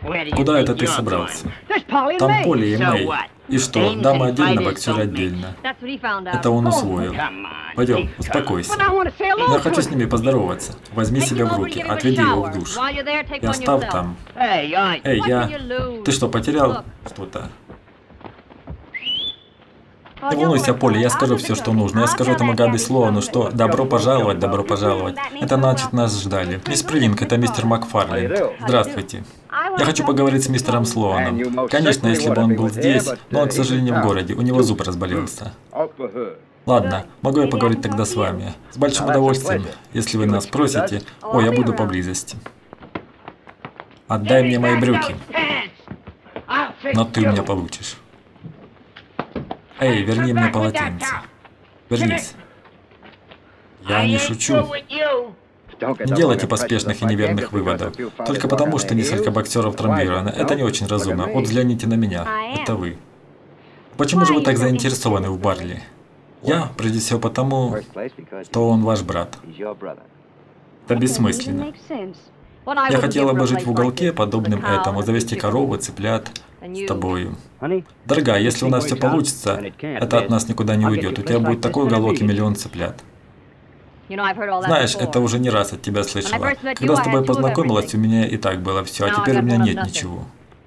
Куда это ты собрался? Там Полли и Мэй. И что, дамы отдельно, боксеры отдельно. Это он усвоил. Пойдем, успокойся. Я хочу с ними поздороваться. Возьми себя в руки, отведи его в душ. И оставь там. Эй, я... Ты что, потерял что-то? Не волнуйся, Полли, я скажу все, что нужно. Я скажу этому Габи Слоану, что добро пожаловать, добро пожаловать. Это значит, нас ждали. Мисс Прилинг, это мистер Макфарленд. Здравствуйте. Я хочу поговорить с мистером Слоаном. Конечно, если бы он был здесь, но он, к сожалению, в городе. У него зуб разболелся. Ладно, могу я поговорить тогда с вами? С большим удовольствием, если вы нас просите. О, я буду поблизости. Отдай мне мои брюки. Но ты у меня получишь. Эй, верни мне полотенце. Вернись. Я не шучу. Не делайте поспешных и неверных выводов. Только потому, что несколько боксеров травмированы. Это не очень разумно. Вот взгляните на меня. Это вы. Почему же вы так заинтересованы в Барли? Я, прежде всего, потому, что он ваш брат. Это бессмысленно. Я хотела бы жить в уголке, подобным этому, завести корову, цыплят с тобою. Дорогая, если у нас все получится, это от нас никуда не уйдет. У тебя будет такой уголок и миллион цыплят. Знаешь, это уже не раз от тебя слышала. Когда с тобой познакомилась, у меня и так было все, а теперь у меня нет ничего.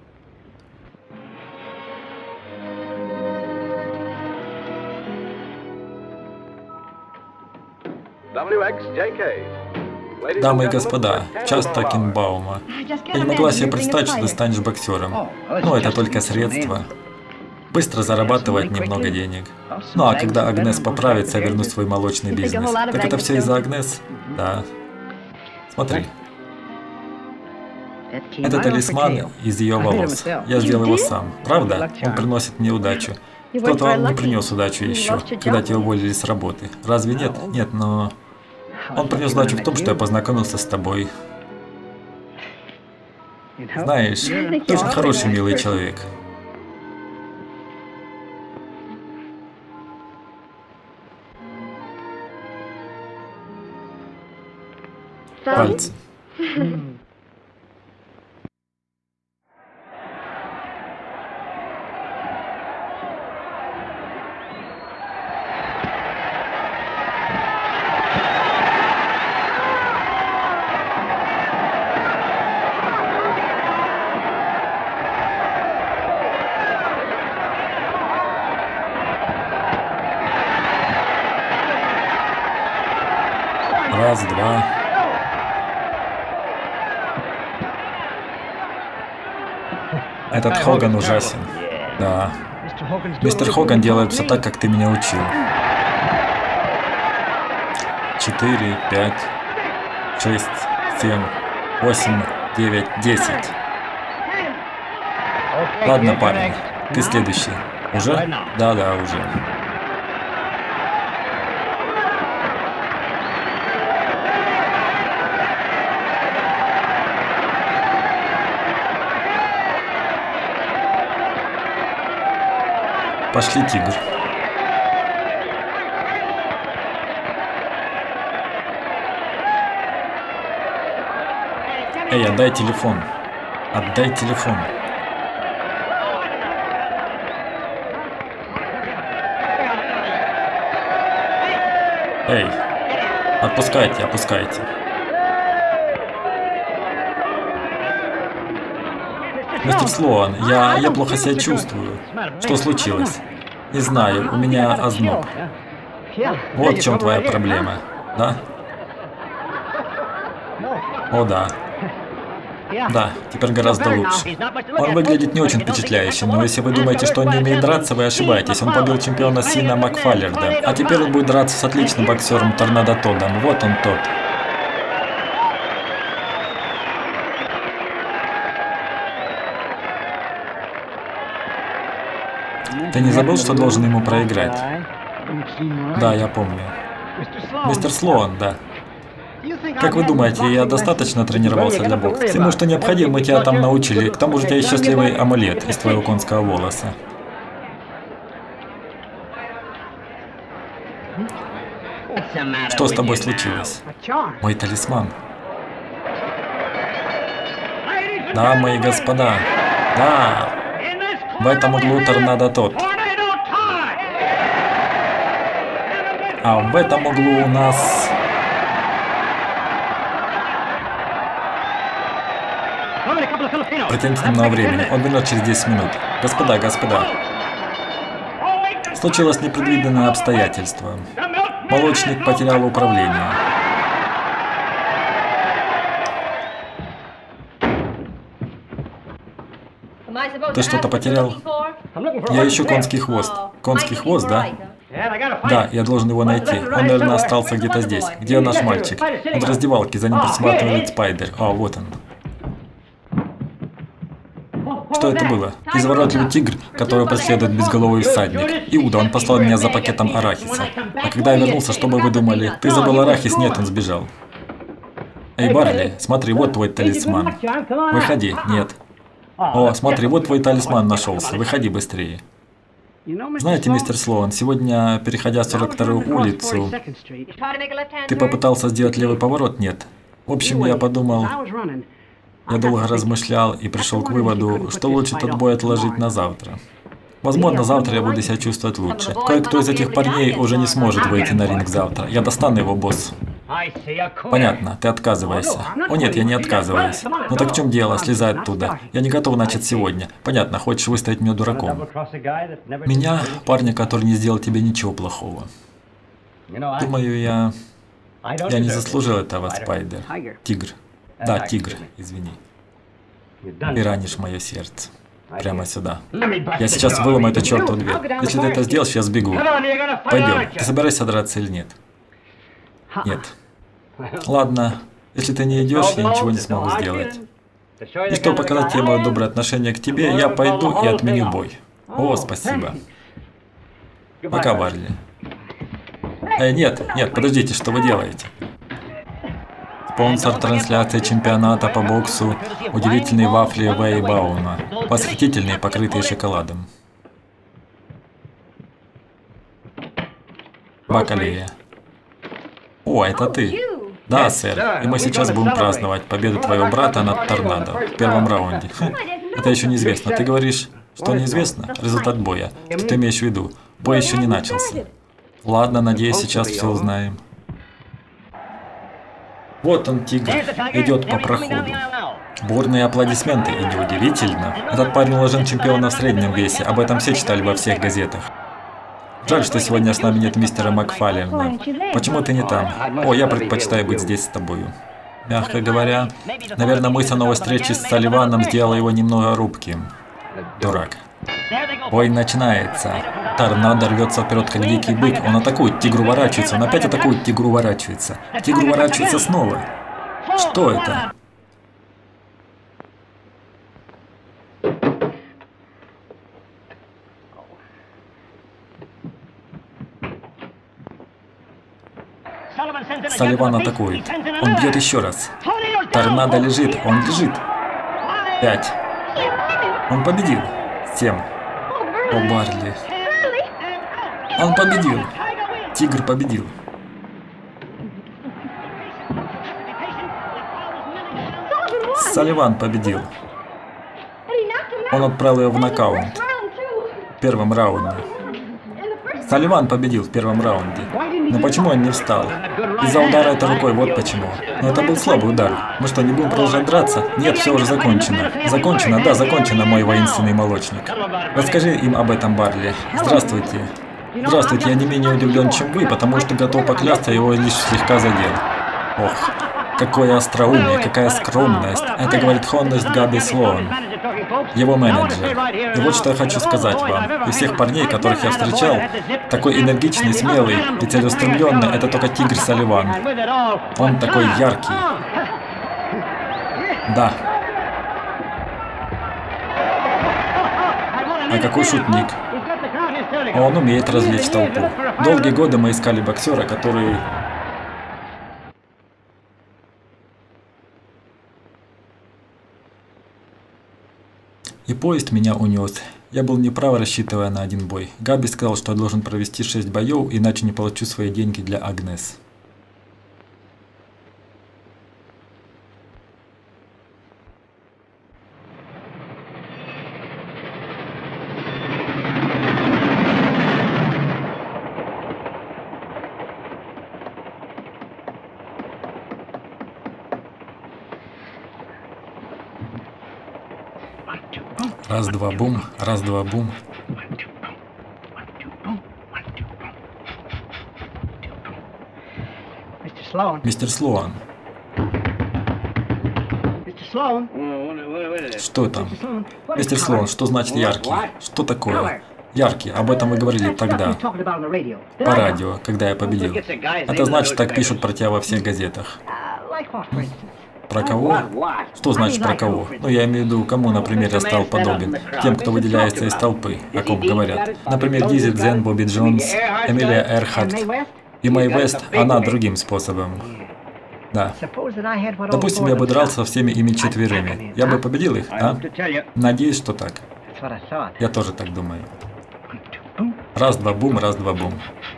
Дамы и господа, час Такенбаума. Я не могла себе представить, что ты станешь боксером. Но это только средство. Быстро зарабатывать немного денег. Ну а когда Агнес поправится, я верну свой молочный бизнес. Так это все из-за Агнес? Да. Смотри. Это талисман из ее волос. Я сделал его сам. Правда? Он приносит мне удачу. Кто-то вам не принес удачу еще, когда тебя уволили с работы. Разве нет? Нет, но... Он принес удачу в том, что я познакомился с тобой. Знаешь, ты очень хороший, милый человек. Пальцы. Раз, два. Этот Хоган ужасен. Да. Мистер Хоган делает все так, как ты меня учил. Четыре, пять, шесть, семь, восемь, девять, десять. Ладно, парень, ты следующий. Уже? Да-да, уже. Пошли, тигр. Эй, отдай телефон. Отдай телефон. Эй, отпускайте, отпускайте. Мистер Слоан, я, я плохо себя чувствую. Что случилось? Не знаю, у меня озноб. Вот в чем твоя проблема, да? О, да. Да, теперь гораздо лучше. Он выглядит не очень впечатляюще, но если вы думаете, что он не умеет драться, вы ошибаетесь. Он побил чемпиона Сина Макфаллерда, а теперь он будет драться с отличным боксером Торнадо Тоддом. Вот он тот. Ты не забыл, что должен ему проиграть? Да, я помню. Мистер Слоан, да. Как вы думаете, я достаточно тренировался для бокса? Всему, что необходимо, мы тебя там научили. К тому же у тебя есть счастливый амулет из твоего конского волоса. Что с тобой случилось? Мой талисман. Дамы и господа, да, в этом углу торнадо тот. А в этом углу у нас... Протяните немного времени, он вернет через десять минут. Господа, господа. Случилось непредвиденное обстоятельство. Молочник потерял управление. Ты что-то потерял? Я ищу конский хвост. Конский хвост, да? Да, я должен его найти. Он, наверное, остался где-то здесь. Где наш мальчик? Он в раздевалке, за ним присматривает Спайдер. А, вот он. Что это было? Изворотливый тигр, которого преследует безголовый всадник. Иуда, он послал меня за пакетом арахиса. А когда я вернулся, что бы вы думали? Ты забыл арахис? Нет, он сбежал. Эй, Барли, смотри, вот твой талисман. Выходи. Нет. О, смотри, вот твой талисман нашелся. Выходи быстрее. Знаете, мистер Слоан, сегодня, переходя сорок вторую улицу, ты попытался сделать левый поворот? Нет. В общем, я подумал... Я долго размышлял и пришел к выводу, что лучше тот бой отложить на завтра. Возможно, завтра я буду себя чувствовать лучше. Кое-кто из этих парней уже не сможет выйти на ринг завтра. Я достану его, босс. Понятно, ты отказываешься. О нет, я не отказываюсь. Ну так в чем дело? Слезай оттуда. Я не готов начать сегодня. Понятно, хочешь выставить меня дураком. Меня, парня, который не сделал тебе ничего плохого. Думаю, я... Я не заслужил этого, Спайдер. Тигр. Да, тигр, извини. И ранишь мое сердце. Прямо сюда. Я сейчас выломаю эту чертову дверь. Если ты это сделаешь, я сбегу. Пойдем. Ты собираешься драться или нет? Нет. Ладно. Если ты не идешь, я ничего не смогу сделать. И чтобы показать тебе мое доброе отношение к тебе, я пойду и отменю бой. О, спасибо. Пока, Барли. Эй, нет, нет, подождите, что вы делаете? Спонсор трансляции чемпионата по боксу – удивительные вафли Вейбауна. Восхитительные, покрытые шоколадом. Бакалея. О, это ты. Да, сэр. И мы сейчас будем праздновать победу твоего брата над Торнадо в первом раунде. Хм, это еще неизвестно. Ты говоришь, что неизвестно? Результат боя. Что ты имеешь в виду? Бой еще не начался. Ладно, надеюсь, сейчас все узнаем. Вот он, тигр, идет по проходу. Бурные аплодисменты, и неудивительно. Этот парень уложен чемпиона в среднем весе, об этом все читали во всех газетах. Жаль, что сегодня с нами нет мистера Макфаллена. Почему ты не там? О, я предпочитаю быть здесь с тобою. Мягко говоря, наверное, мысль о новой встрече с Салливаном сделала его немного рубким. Дурак. Бой начинается. Торнадо рвется вперед, как дикий бык. Он атакует, тигр уворачивается. Он опять атакует, тигр уворачивается. Тигр уворачивается снова. Что это? Салливан атакует. Он бьет еще раз. Торнадо лежит. Он лежит. Пять. Он победил. Семь. О, Барли. Он победил. Тигр победил. Салливан победил. Он отправил его в нокаут. В первом раунде. Салливан победил в первом раунде. Но почему он не встал? Из-за удара этой рукой, вот почему. Но это был слабый удар. Мы что, не будем продолжать драться? Нет, все уже закончено. Закончено, да, закончено, мой воинственный молочник. Расскажи им об этом, Барли. Здравствуйте. Здравствуйте, я не менее удивлен, чем вы, потому что готов поклясться, его лишь слегка задел. Ох, какое остроумие, какая скромность. Это говорит хонность Габи Слоан, его менеджер. И вот что я хочу сказать вам. Из всех парней, которых я встречал, такой энергичный, смелый и целеустремленный, это только тигр Салливан. Он такой яркий. Да. А какой шутник. Он умеет развлечь толпу. Долгие годы мы искали боксера, который... И поезд меня унес. Я был неправ, рассчитывая на один бой. Габи сказал, что я должен провести шесть боев, иначе не получу свои деньги для Агнес. Раз-два бум, раз-два бум. Мистер Слоан. Что там? Мистер Слоан, что значит яркий? Что такое? Яркий, об этом вы говорили тогда, по радио, когда я победил. Это значит, так пишут про тебя во всех газетах. Про кого? Что значит про кого? Ну, я имею в виду, кому, например, я стал подобен. Тем, кто выделяется из толпы, о ком говорят. Например, Дизи Дзен, Бобби Джонс, Эмилия Эрхарт. И Мэй Вест, она другим способом. Да. Допустим, я бы дрался со всеми ими четверыми. Я бы победил их, да? Надеюсь, что так. Я тоже так думаю. Раз-два бум, раз-два бум.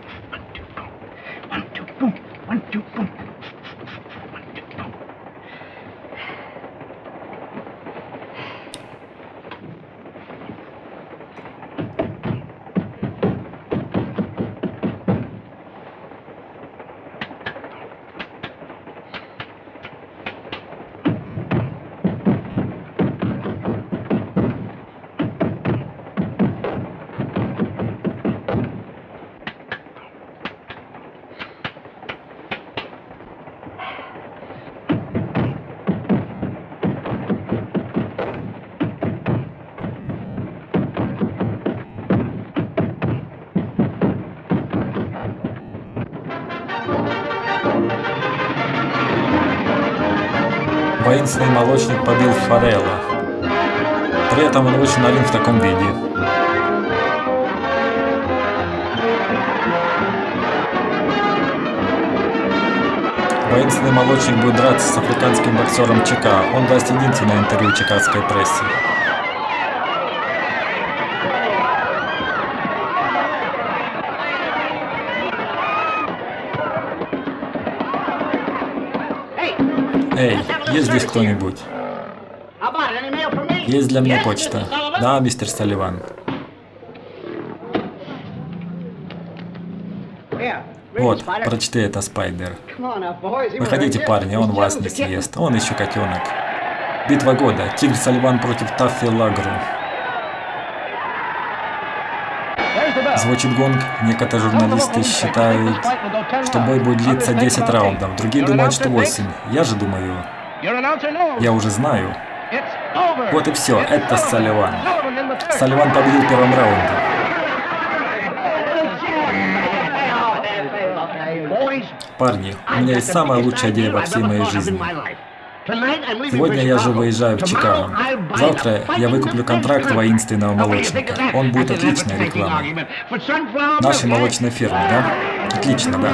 Воинственный молочник побил Фаррелла. При этом он вышел на ринг в таком виде. Воинственный молочник будет драться с африканским боксером ЧК. Он даст единственное интервью чикагской прессе. Эй, есть здесь кто-нибудь? Есть для меня почта. Да, мистер Салливан. Вот, прочти это, Спайдер. Выходите, парни, он вас не съест. Он еще котенок. Битва года. Тигр Салливан против Таффи Лагру. Звучит гонг. Некоторые журналисты считают, что бой будет длиться десять раундов. Другие думают, что восемь. Я же думаю... Я уже знаю. Вот и все. Это Салливан. Салливан победил в первом раунде. Парни, у меня есть самая лучшая идея во всей моей жизни. Сегодня я же выезжаю в Чикаго. Завтра я выкуплю контракт воинственного молочника. Он будет отличной рекламой. Нашей молочной фирмы, да? Отлично, да?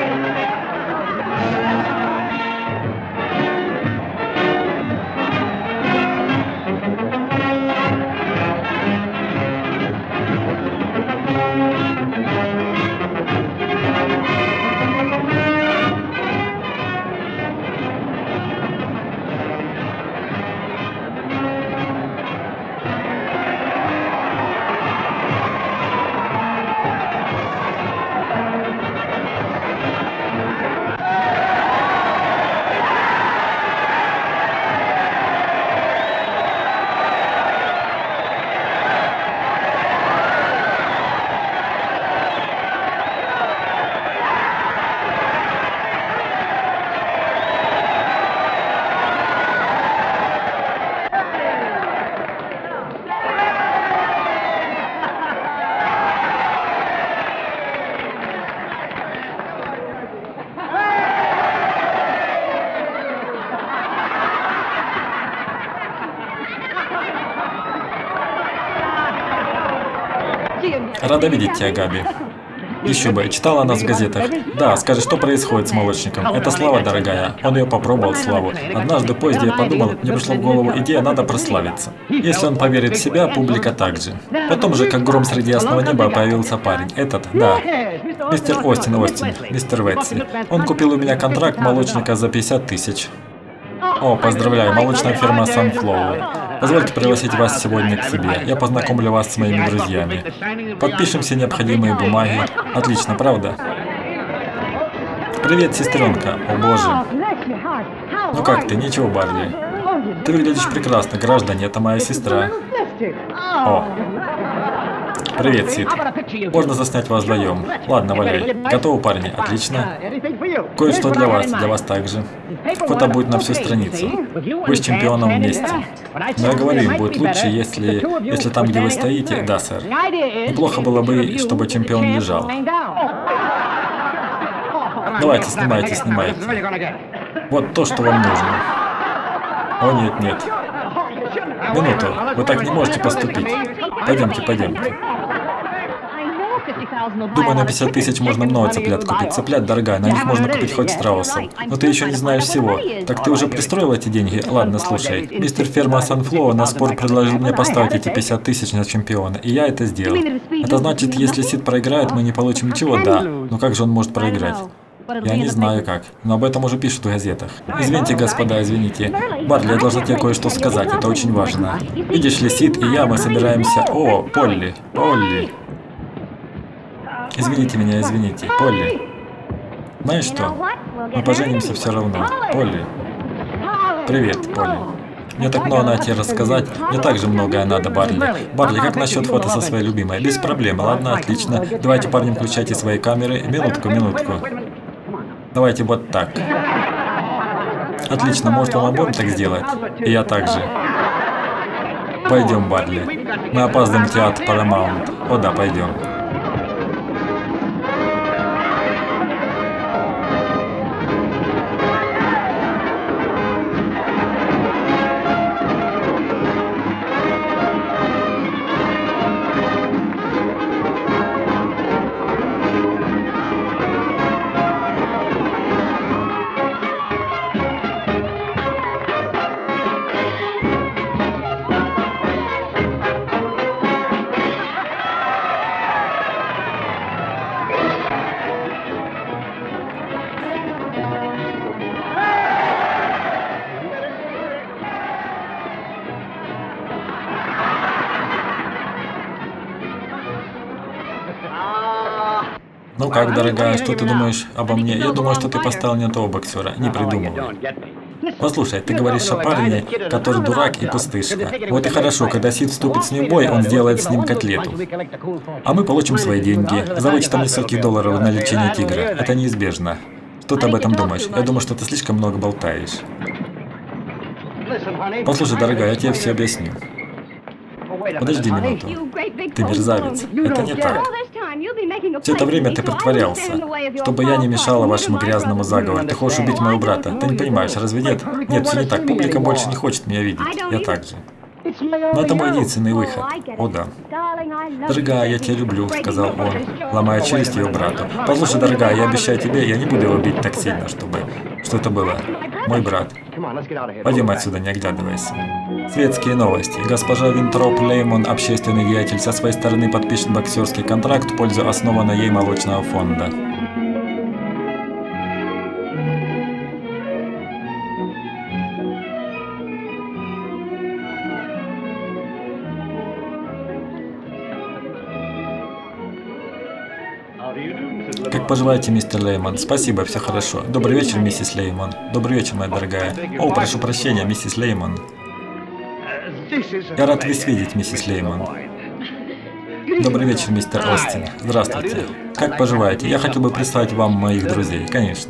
Рада видеть тебя, Габи. Еще бы, читала о нас в газетах. Да, скажи, что происходит с молочником? Это Слава, дорогая. Он ее попробовал, Славу. Однажды в поезде я подумал, мне пришла в голову идея, надо прославиться. Если он поверит в себя, публика также. Потом же, как гром среди ясного неба, появился парень. Этот, да. Мистер Остин Остин, мистер Ветси. Он купил у меня контракт молочника за пятьдесят тысяч. О, поздравляю, молочная ферма Sunflower. Позвольте пригласить вас сегодня к себе. Я познакомлю вас с моими друзьями. Подпишем все необходимые бумаги. Отлично, правда? Привет, сестренка. О боже. Ну как ты? Ничего, Барли. Ты выглядишь прекрасно, граждане, это моя сестра. О. Привет, Сид. Можно заснять вас вдвоем. Ладно, валяй. Готовы, парни? Отлично. Кое-что для вас, для вас также. Фото будет на всю страницу. Вы с чемпионом вместе. Но я говорю, им будет лучше, если, если там, где вы стоите... Да, сэр. Неплохо было бы, чтобы чемпион лежал. Давайте, снимайте, снимайте. Вот то, что вам нужно. О, нет, нет. Минуту. Вы так не можете поступить. Пойдемте, пойдемте. Думаю, на пятьдесят тысяч можно много цыплят купить. Цыплят дорогая, на них можно купить хоть страусов. Но ты еще не знаешь всего. Так ты уже пристроил эти деньги? Ладно, слушай. Мистер Ферма Санфлоу на спор предложил мне поставить эти пятьдесят тысяч на чемпиона, и я это сделал. Это значит, если Сид проиграет, мы не получим ничего? Да. Но как же он может проиграть? Я не знаю как, но об этом уже пишут в газетах. Извините, господа, извините. Барли, я должна тебе кое-что сказать, это очень важно. Видишь ли, Сид и я, мы собираемся... О, Полли, Полли. Извините меня, извините. Полли. Знаешь что? Мы поженимся все равно. Полли. Привет, Полли. Мне так много надо тебе рассказать. Мне также многое надо, Барли. Барли, как насчет фото со своей любимой? Без проблем. Ладно, отлично. Давайте, парни, включайте свои камеры. Минутку, минутку. Давайте вот так. Отлично, может, вам обоим так сделать? И я также. Пойдем, Барли. Мы опаздываем в театр Paramount. О да, пойдем. Ну как, дорогая, что ты думаешь обо мне? Я думаю, что ты поставил не того боксера. Не придумывай. Послушай, ты говоришь о парне, который дурак и пустышка. Вот и хорошо, когда Сид вступит с ним в бой, он сделает с ним котлету. А мы получим свои деньги, за вычетом нескольких долларов на лечение тигра. Это неизбежно. Что ты об этом думаешь? Я думаю, что ты слишком много болтаешь. Послушай, дорогая, я тебе все объясню. Подожди минуту. Ты мерзавец. Это не так. Все это время ты притворялся, чтобы я не мешала вашему грязному заговору. Ты хочешь убить моего брата. Ты не понимаешь, разве нет? Нет, все не так. Публика больше не хочет меня видеть. Я также. Но это мой единственный выход. О да. Дорогая, я тебя люблю, сказал он, ломая челюсть его брату. Послушай, дорогая, я обещаю тебе, я не буду его бить так сильно, чтобы... Что это было? Мой брат. Пойдем отсюда, не оглядывайся. Светские новости. Госпожа Винтроп Леймон, общественный деятель, со своей стороны подпишет боксерский контракт в пользу основанного ей молочного фонда. Как поживаете, мистер Леймон? Спасибо, все хорошо. Добрый вечер, миссис Леймон. Добрый вечер, моя дорогая. О, прошу прощения, миссис Леймон. Я рад вас видеть, миссис Леймон. Добрый вечер, мистер Остин. Здравствуйте. Как поживаете? Я хотел бы представить вам моих друзей, конечно.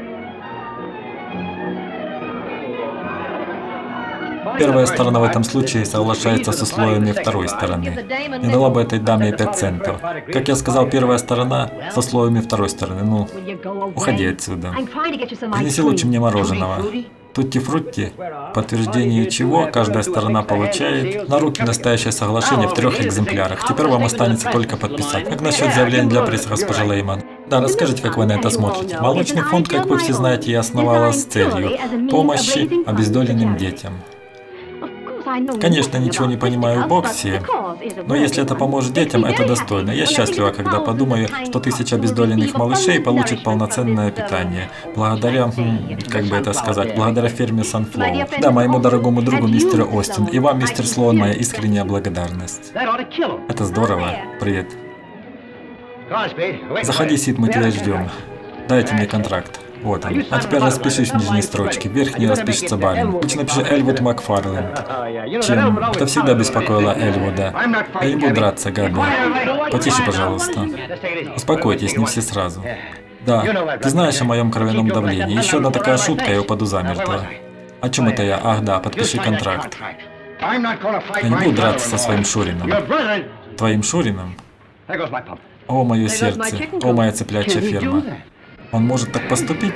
Первая сторона в этом случае соглашается с условиями второй стороны. Не дала бы этой даме пять центов. Как я сказал, первая сторона с условиями второй стороны. Ну, уходи отсюда. Принеси лучше мне мороженого. Тутти-фрутти, подтверждение чего каждая сторона получает на руки настоящее соглашение в трех экземплярах. Теперь вам останется только подписать. Как насчет заявления для прессы, госпожа Леймон? Да, расскажите, как вы на это смотрите. Молочный фонд, как вы все знаете, я основала с целью помощи обездоленным детям. Конечно, ничего не понимаю в боксе, но если это поможет детям, это достойно. Я счастлива, когда подумаю, что тысяча обездоленных малышей получат полноценное питание. Благодаря, как бы это сказать, благодаря ферме Санфлоу. Да, моему дорогому другу мистеру Остин. И вам, мистер Слоун, моя искренняя благодарность. Это здорово. Привет. Заходи, Сид, мы тебя ждем. Дайте мне контракт. Вот он. А теперь распишись в нижней строчке. В верхней распишется барин. Лучше напиши Эльвуд Макфарленд. Чем? Это всегда беспокоило Эльвуда. Я не буду драться, Габи. Потише, пожалуйста. Успокойтесь, не все сразу. Да, ты знаешь о моем кровяном давлении. Еще одна такая шутка, я упаду замертво. О чем это я? Ах да, подпиши контракт. Я не буду драться со своим Шурином. Твоим Шурином? О, мое сердце. О, моя цыплячья ферма. Он может так поступить?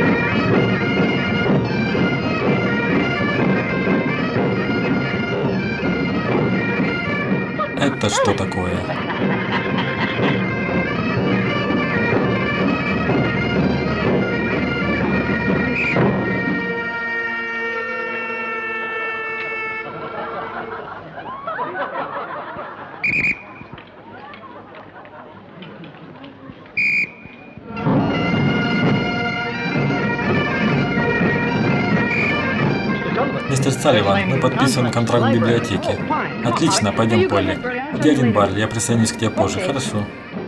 Это что такое? Мистер Салливан, мы подписываем контракт в библиотеке. Отлично, пойдем, Полли. Вот я один Барли, я присоединюсь к тебе позже, хорошо?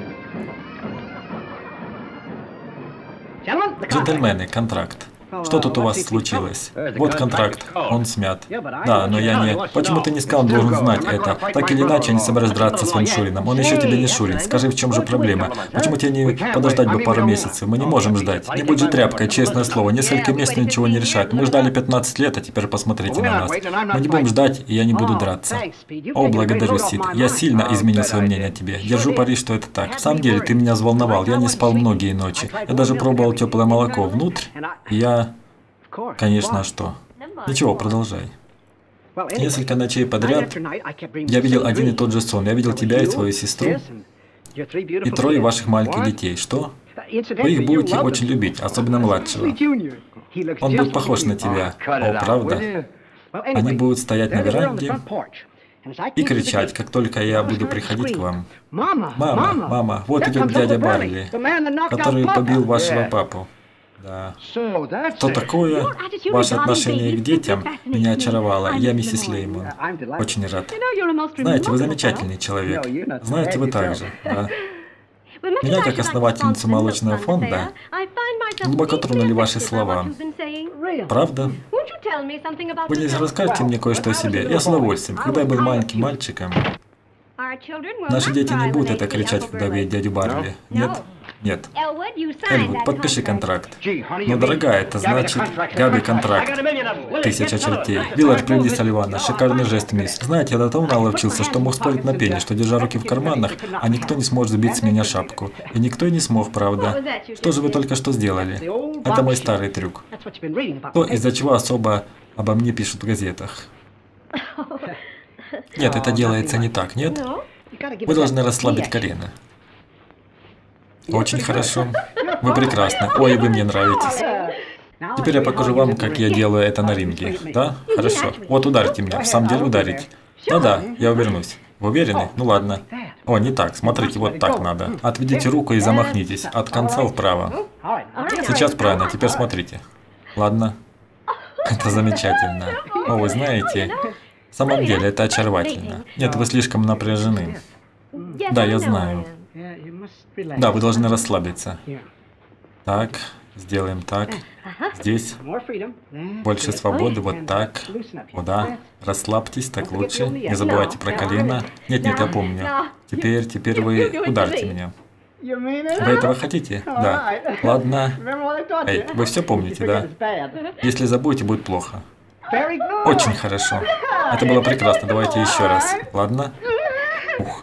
Джентльмены, контракт. Что тут у вас случилось? Вот контракт, он смят. Да, но я не... Почему ты не сказал, он должен знать это? Так или иначе, я не собираюсь драться со своим Шурином. Он еще тебе не Шурин. Скажи, в чем же проблема? Почему тебе не подождать бы пару месяцев? Мы не можем ждать. Не будь же тряпкой, честное слово. Несколько месяцев ничего не решает. Мы ждали пятнадцать лет, а теперь посмотрите на нас. Мы не будем ждать, и я не буду драться. О, благодарю, Сид. Я сильно изменил свое мнение о тебе. Держу пари, что это так. В самом деле, ты меня взволновал. Я не спал многие ночи. Я даже пробовал теплое молоко внутрь. И я... Конечно, а что? Ничего, продолжай. Несколько ночей подряд я видел один и тот же сон. Я видел тебя и свою сестру, и трое ваших маленьких детей. Что? Вы их будете очень любить, особенно младшего. Он будет похож на тебя. О, правда? Они будут стоять на веранде и кричать, как только я буду приходить к вам. Мама, мама, вот идет дядя Барли, который побил вашего папу. Да. Что такое? Ваше отношение к детям меня очаровало. Я миссис Леймон. Очень рад. Знаете, вы замечательный человек. Знаете, вы также, да. Меня, как основательницу молочного фонда, глубоко тронули ваши слова. Правда? Вы не расскажете мне кое-что о себе? Я с удовольствием. Когда я был маленьким мальчиком, наши дети не будут это кричать, когда видят дядю Барли. Нет? Нет. Эльвуд, подпиши контракт. Но, дорогая, это значит... Габи, контракт. Тысяча чертей. Виллард, приведи Салливана. Шикарный жест, мисс. Знаете, я до того наловчился, что мог спорить на пене, что, держа руки в карманах, а никто не сможет сбить с меня шапку. И никто и не смог, правда. Что же вы только что сделали? Это мой старый трюк. То, из-за чего особо обо мне пишут в газетах. Нет, это делается не так, нет? Вы должны расслабить колено. Очень хорошо. Вы прекрасны. Ой, вы мне нравитесь. Теперь я покажу вам, как я делаю это на ринге. Да? Хорошо. Вот ударьте меня. В самом деле ударить. Да-да, я увернусь. Вы уверены? Ну ладно. О, не так. Смотрите, вот так надо. Отведите руку и замахнитесь. От конца вправо. Сейчас правильно. Теперь смотрите. Ладно. Это замечательно. О, вы знаете, в самом деле это очаровательно. Нет, вы слишком напряжены. Да, я знаю. Да, вы должны расслабиться. Так, сделаем так. Здесь больше свободы, вот так. О, да. Расслабьтесь, так лучше. Не забывайте про колено. Нет, нет, я помню. Теперь, теперь вы ударьте меня. Вы этого хотите? Да. Ладно. Эй, вы все помните, да? Если забудете, будет плохо. Очень хорошо. Это было прекрасно. Давайте еще раз. Ладно? Ух.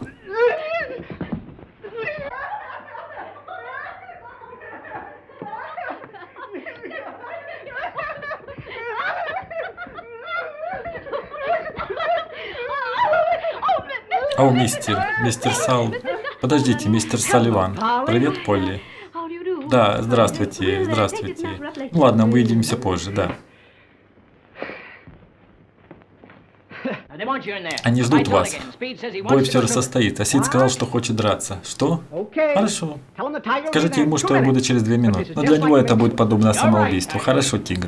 О, мистер, мистер Сал... Подождите, мистер Салливан. Привет, Полли. Да, здравствуйте, здравствуйте. Ну ладно, мы увидимся позже, да. Они ждут вас. Бой все же состоится. Сид сказал, что хочет драться. Что? Хорошо. Скажите ему, что я буду через две минуты. Но для него это будет подобно самоубийству. Хорошо, тигр.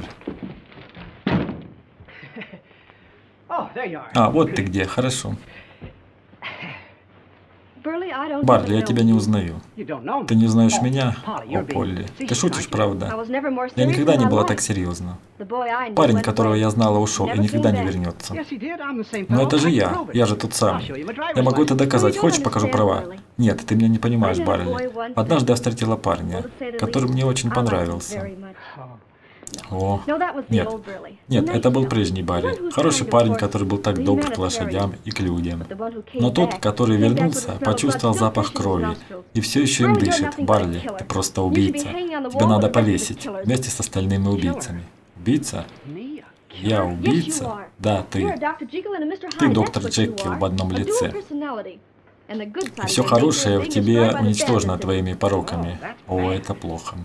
А, вот ты где. Хорошо. Барли, я тебя не узнаю. Ты не узнаешь меня? О, Полли. Ты шутишь, правда? Я никогда не была так серьезна. Парень, которого я знала, ушел и никогда не вернется. Но это же я. Я же тот самый. Я могу это доказать. Хочешь, покажу права? Нет, ты меня не понимаешь, Барли. Однажды я встретила парня, который мне очень понравился. О, нет, нет, это был прежний Барри. Хороший парень, который был так добр к лошадям и к людям. Но тот, который вернулся, почувствовал запах крови и все еще им дышит. Барли, ты просто убийца. Тебя надо повесить вместе с остальными убийцами. Убийца? Я убийца? Да, ты. Ты доктор Джекил в одном лице. И все хорошее в тебе уничтожено твоими пороками. О, это плохо.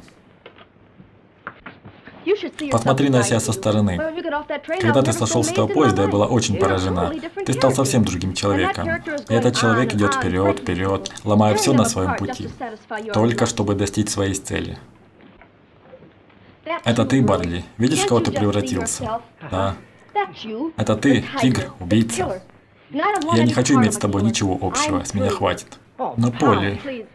Посмотри на себя со стороны. Когда ты сошел с этого поезда, я была очень поражена. Ты стал совсем другим человеком. И этот человек идет вперед, вперед, ломая все на своем пути, только чтобы достичь своей цели. Это ты, Барли. Видишь, в кого ты превратился? Да. Это ты, тигр, убийца. Я не хочу иметь с тобой ничего общего, с меня хватит. Но, Полли...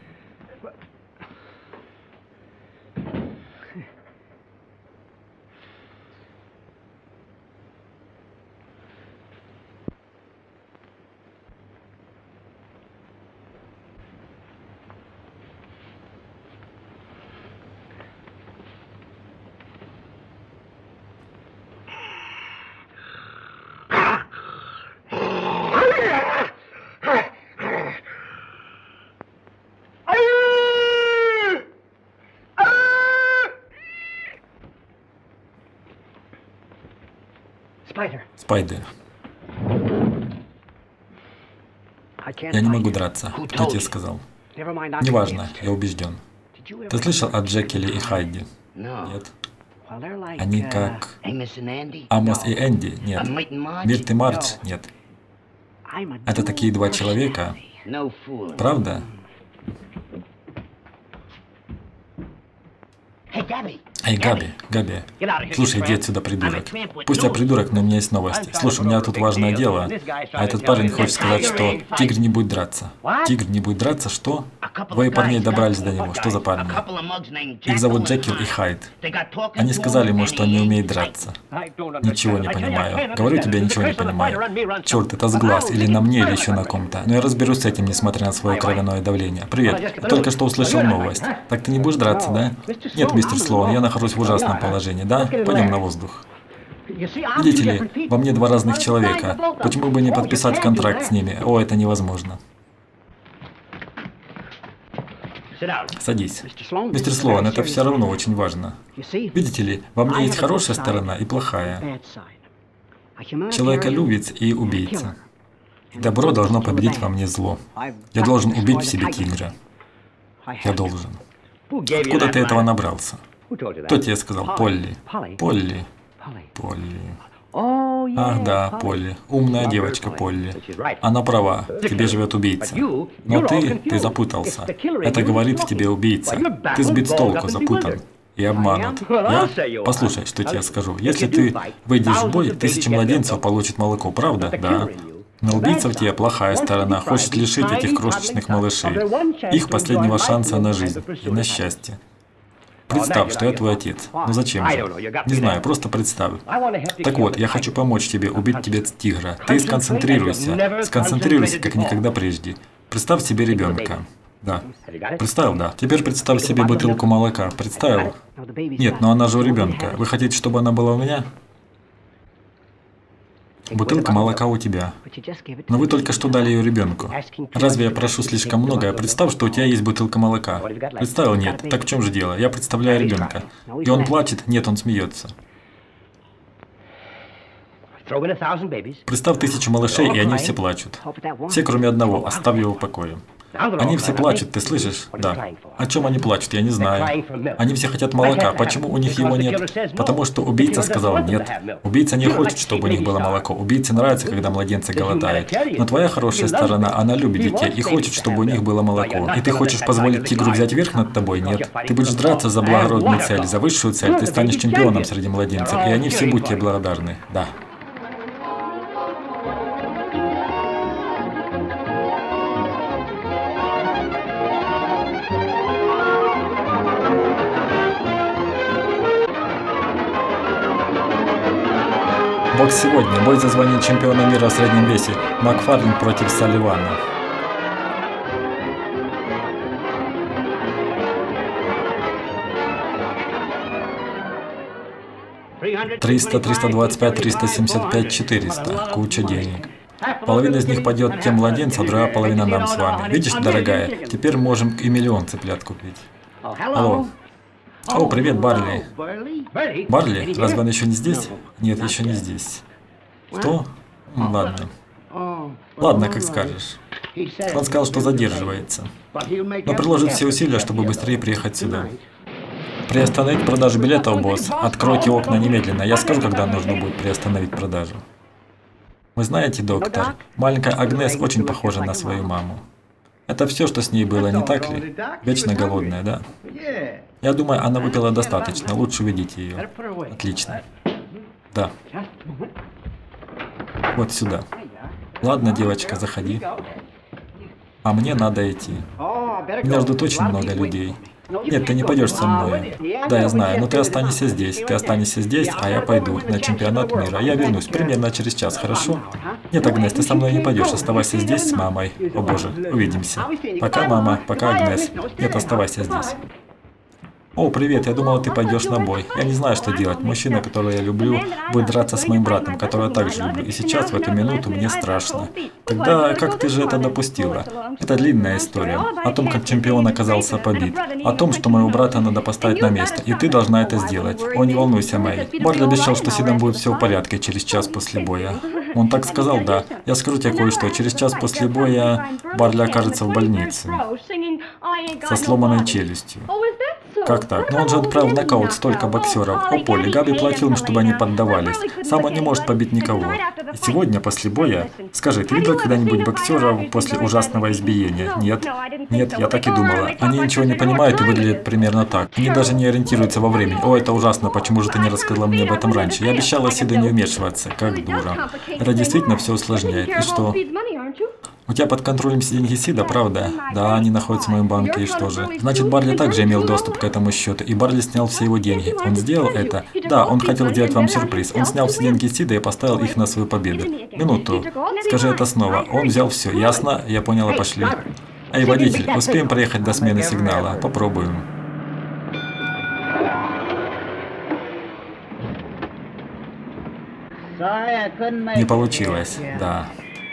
Спайдер. Я не могу драться. Кто тебе сказал? Неважно, я убежден. Ты слышал о Джекиле и Хайде? Нет. Они как... Амос и Энди? Нет. Мирт и Мардж? Нет. Это такие два человека. Правда? Эй, Габи, Габи, слушай, иди отсюда, придурок. Пусть я придурок, но у меня есть новости. Слушай, у меня тут важное дело, а этот парень хочет сказать, что тигр не будет драться. Тигр не будет драться? Что? Двое парней добрались до него. Что за парни? Их зовут Джекил и Хайд. Они сказали ему, что он не умеет драться. Ничего не понимаю. Говорю тебе, ничего не понимаю. Черт, это с глаз, или на мне, или еще на ком-то. Но я разберусь с этим, несмотря на свое кровяное давление. Привет, я только что услышал новость. Так ты не будешь драться, да? Нет, мистер Слоун, я нахожусь в ужасном положении, да? Пойдем на воздух. Видите ли, во мне два разных человека. Почему бы не подписать контракт с ними? О, это невозможно. Садись. Мистер Слоун, это все равно очень важно. Видите ли, во мне есть хорошая сторона и плохая. Человеколюбец и убийца. Добро должно победить во мне зло. Я должен убить в себе тигра. Я должен. Откуда ты этого набрался? Кто тебе сказал? Полли. Полли. Полли. Ах да, Полли. Умная девочка Полли. Она права. В тебе живет убийца. Но ты, ты запутался. Это говорит в тебе убийца. Ты сбит с толку, запутан и обманут. Я? Послушай, что тебе скажу. Если ты выйдешь в бой, тысячи младенцев получат молоко, правда? Да. Но убийца в тебе плохая сторона, хочет лишить этих крошечных малышей их последнего шанса на жизнь и на счастье. Представь, что я твой отец. Ну зачем же? Не знаю, просто представь. Так вот, я хочу помочь тебе убить тебе тигра. Ты сконцентрируйся. Сконцентрируйся, как никогда прежде. Представь себе ребенка. Да. Представил, да. Теперь представь себе бутылку молока. Представил? Нет, но она же у ребенка. Вы хотите, чтобы она была у меня? Бутылка молока у тебя. Но вы только что дали ее ребенку. Разве я прошу слишком много? Представь, что у тебя есть бутылка молока. Представил? Нет. Так в чем же дело? Я представляю ребенка. И он плачет? Нет, он смеется. Представь тысячу малышей, и они все плачут. Все, кроме одного. Оставь его в покое. Они все плачут, ты слышишь? Да. О чем они плачут, я не знаю. Они все хотят молока. Почему у них его нет? Потому что убийца сказал нет. Убийца не хочет, чтобы у них было молоко. Убийце нравится, когда младенцы голодают. Но твоя хорошая сторона, она любит детей и хочет, чтобы у них было молоко. И ты хочешь позволить тигру взять верх над тобой? Нет. Ты будешь драться за благородную цель, за высшую цель. Ты станешь чемпионом среди младенцев, и они все будут тебе благодарны. Да. Бокс сегодня. Бой за звание чемпиона мира в среднем весе. Макфарлин против Салливана. триста, триста двадцать пять, триста семьдесят пять, четыреста. Куча денег. Половина из них пойдет тем младенцам, другая половина нам с вами. Видишь, дорогая, теперь можем и миллион цыплят купить. Алло. О, привет, Барли. Барли? Разве он еще не здесь? Нет, еще не здесь. Что? Ладно. Ладно, как скажешь. Он сказал, что задерживается. Но приложит все усилия, чтобы быстрее приехать сюда. Приостановить продажу билетов, босс. Откройте окна немедленно. Я скажу, когда нужно будет приостановить продажу. Вы знаете, доктор, маленькая Агнес очень похожа на свою маму. Это все, что с ней было, не так ли? Вечно голодная, да? Я думаю, она выпила достаточно. Лучше увидите ее. Отлично. Да. Вот сюда. Ладно, девочка, заходи. А мне надо идти. Меня ждут очень много людей. Нет, ты не пойдешь со мной. Да, я знаю, но ты останешься здесь. Ты останешься здесь, а я пойду на чемпионат мира. Я вернусь примерно через час, хорошо? Нет, Агнес, ты со мной не пойдешь. Оставайся здесь с мамой. О боже, увидимся. Пока, мама. Пока, Агнес. Нет, оставайся здесь. О, привет, я думал, ты пойдешь на бой. Я не знаю, что делать. Мужчина, которого я люблю, будет драться с моим братом, которого я также люблю. И сейчас, в эту минуту, мне страшно. Тогда как ты же это допустила? Это длинная история. О том, как чемпион оказался побит. О том, что моего брата надо поставить на место. И ты должна это сделать. О, не волнуйся, Мэй. Барли обещал, что с Сидом будет все в порядке через час после боя. Он так сказал, да. Я скажу тебе кое-что. Через час после боя Барли окажется в больнице. Со сломанной челюстью. Как так? Но он же отправил в нокаут столько боксеров. О, Поле, Габи платил им, чтобы они поддавались. Сам он не может побить никого. И сегодня, после боя... Скажи, ты видел когда-нибудь боксеров после ужасного избиения? Нет? Нет, я так и думала. Они ничего не понимают и выглядят примерно так. Они даже не ориентируются во времени. О, это ужасно, почему же ты не рассказала мне об этом раньше? Я обещала Сиду не вмешиваться, как дура. Это действительно все усложняет. И что? У тебя под контролем все деньги Сида, правда? Да, они находятся в моем банке, и что же? Значит, Барли также имел доступ к этому счету, и Барли снял все его деньги. Он сделал это? Да, он хотел сделать вам сюрприз. Он снял все деньги Сида и поставил их на свою победу. Минуту. Скажи это снова. Он взял все. Ясно? Я поняла, пошли. Эй, водитель, успеем проехать до смены сигнала? Попробуем. Не получилось, да.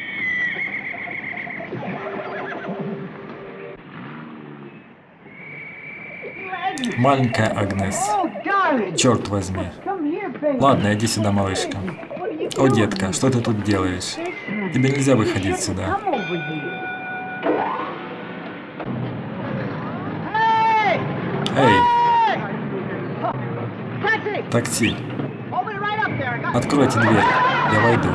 Маленькая Агнес. Черт возьми. Ладно, иди сюда, малышка. О, детка, что ты тут делаешь? Тебе нельзя выходить сюда. Эй! Такси. Откройте дверь. Я войду.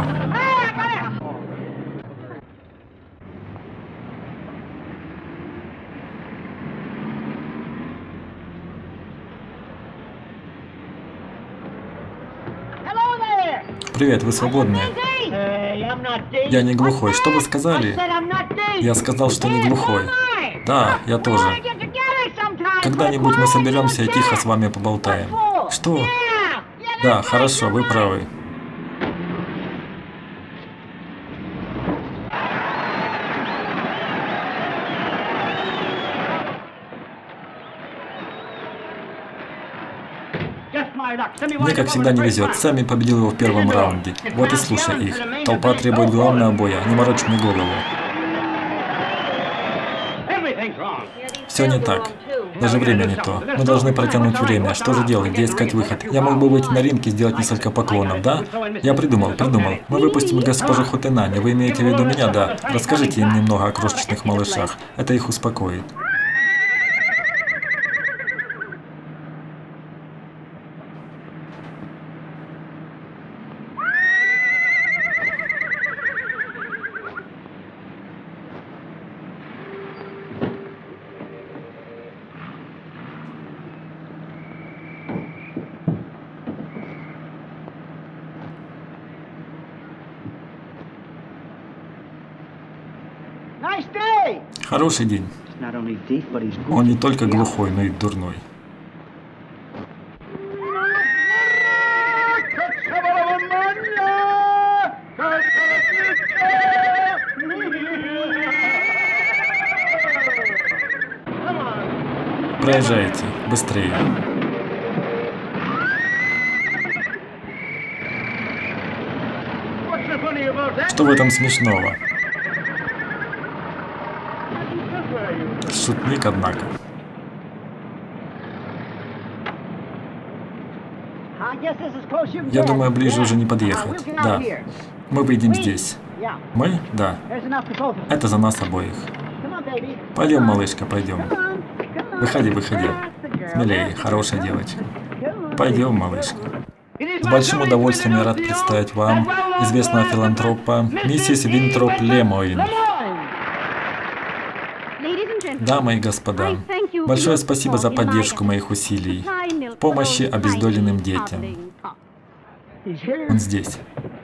Привет, вы свободны? Я не глухой. Что вы сказали? Я сказал, что не глухой. Да, я тоже. Когда-нибудь мы соберемся и тихо с вами поболтаем. Что? Да, хорошо, вы правы. Мне, как всегда, не везет. Сами победил его в первом раунде. Вот и слушай их. Толпа требует главного боя. Не морочь мне голову. Все не так. Даже время не то. Мы должны протянуть время. Что же делать? Где искать выход? Я мог бы выйти на ринг и сделать несколько поклонов, да? Я придумал, придумал. Мы выпустим госпожу Хотенани. Вы имеете в виду меня, да? Расскажите им немного о крошечных малышах. Это их успокоит. Хороший день. Он не только глухой, но и дурной. Проезжайте, быстрее. Что в этом смешного? Шутник, однако. Я думаю, ближе уже не подъехать. Да. Мы выйдем здесь. Мы? Да. Это за нас обоих. Пойдем, малышка, пойдем. Выходи, выходи. Смелее, хорошая девочка. Пойдем, малышка. С большим удовольствием я рад представить вам известного филантропа миссис Винтроп Лемоин. Дамы и господа, большое спасибо за поддержку моих усилий в помощи обездоленным детям. Он здесь.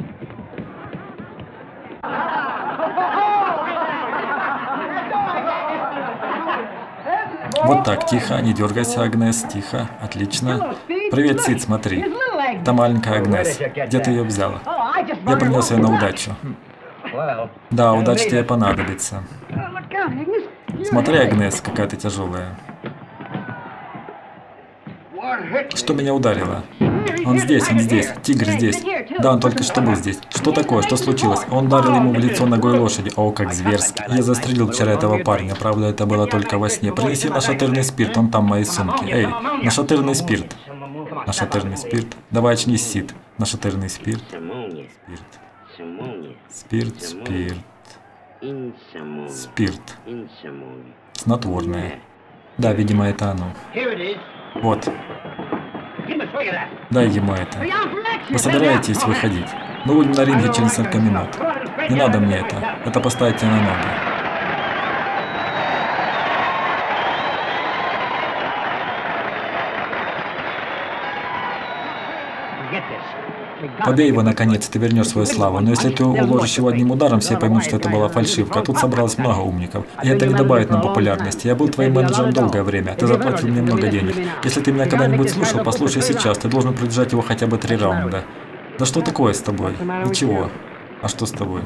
Вот так, тихо, не дергайся, Агнес, тихо, отлично. Привет, Сид, смотри. Это маленькая Агнес. Где ты ее взяла? Я принес ее на удачу. Да, удача тебе понадобится. Смотри, Агнес, какая ты тяжелая. Что меня ударило? Он здесь, он здесь. Тигр здесь. Да, он только что был здесь. Что такое? Что случилось? Он ударил ему в лицо ногой лошади. О, как зверски. Я застрелил вчера этого парня. Правда, это было только во сне. Принеси нашатырный спирт, он там в моей сумке. Эй, нашатырный спирт. Нашатырный спирт. Давай очнись, Сид. Нашатырный спирт. Спирт. Спирт, спирт. Спирт. Снотворное. Да, видимо, это оно. Вот. Дай ему это. Вы собираетесь выходить? Мы будем на ринге через несколько минут. Не надо мне это. Это поставить тебя на ноги. Побей его, наконец, ты вернешь свою славу. Но если ты уложишь его одним ударом, все поймут, что это была фальшивка. Тут собралось много умников. И это не добавит нам популярности. Я был твоим менеджером долгое время. Ты заплатил мне много денег. Если ты меня когда-нибудь слушал, послушай сейчас. Ты должен продержать его хотя бы три раунда. Да что такое с тобой? Ничего. А что с тобой?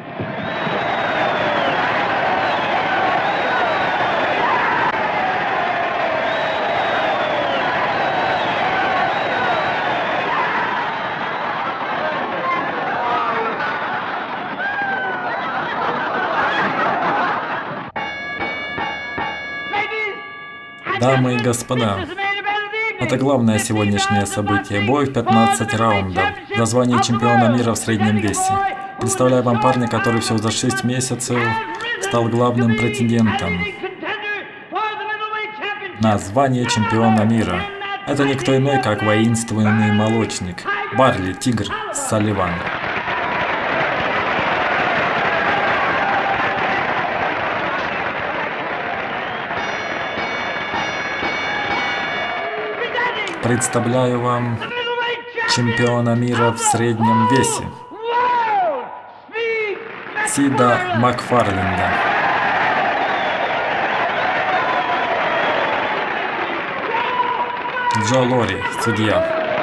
Дамы и господа, это главное сегодняшнее событие. Бой в пятнадцать раундов за звание чемпиона мира в среднем весе. Представляю вам парня, который всего за шесть месяцев стал главным претендентом на звание чемпиона мира. Это никто иной, как воинственный молочник Барли Тигр Салливан. Представляю вам чемпиона мира в среднем весе Сида Макфарленда. Джо Лори, судья.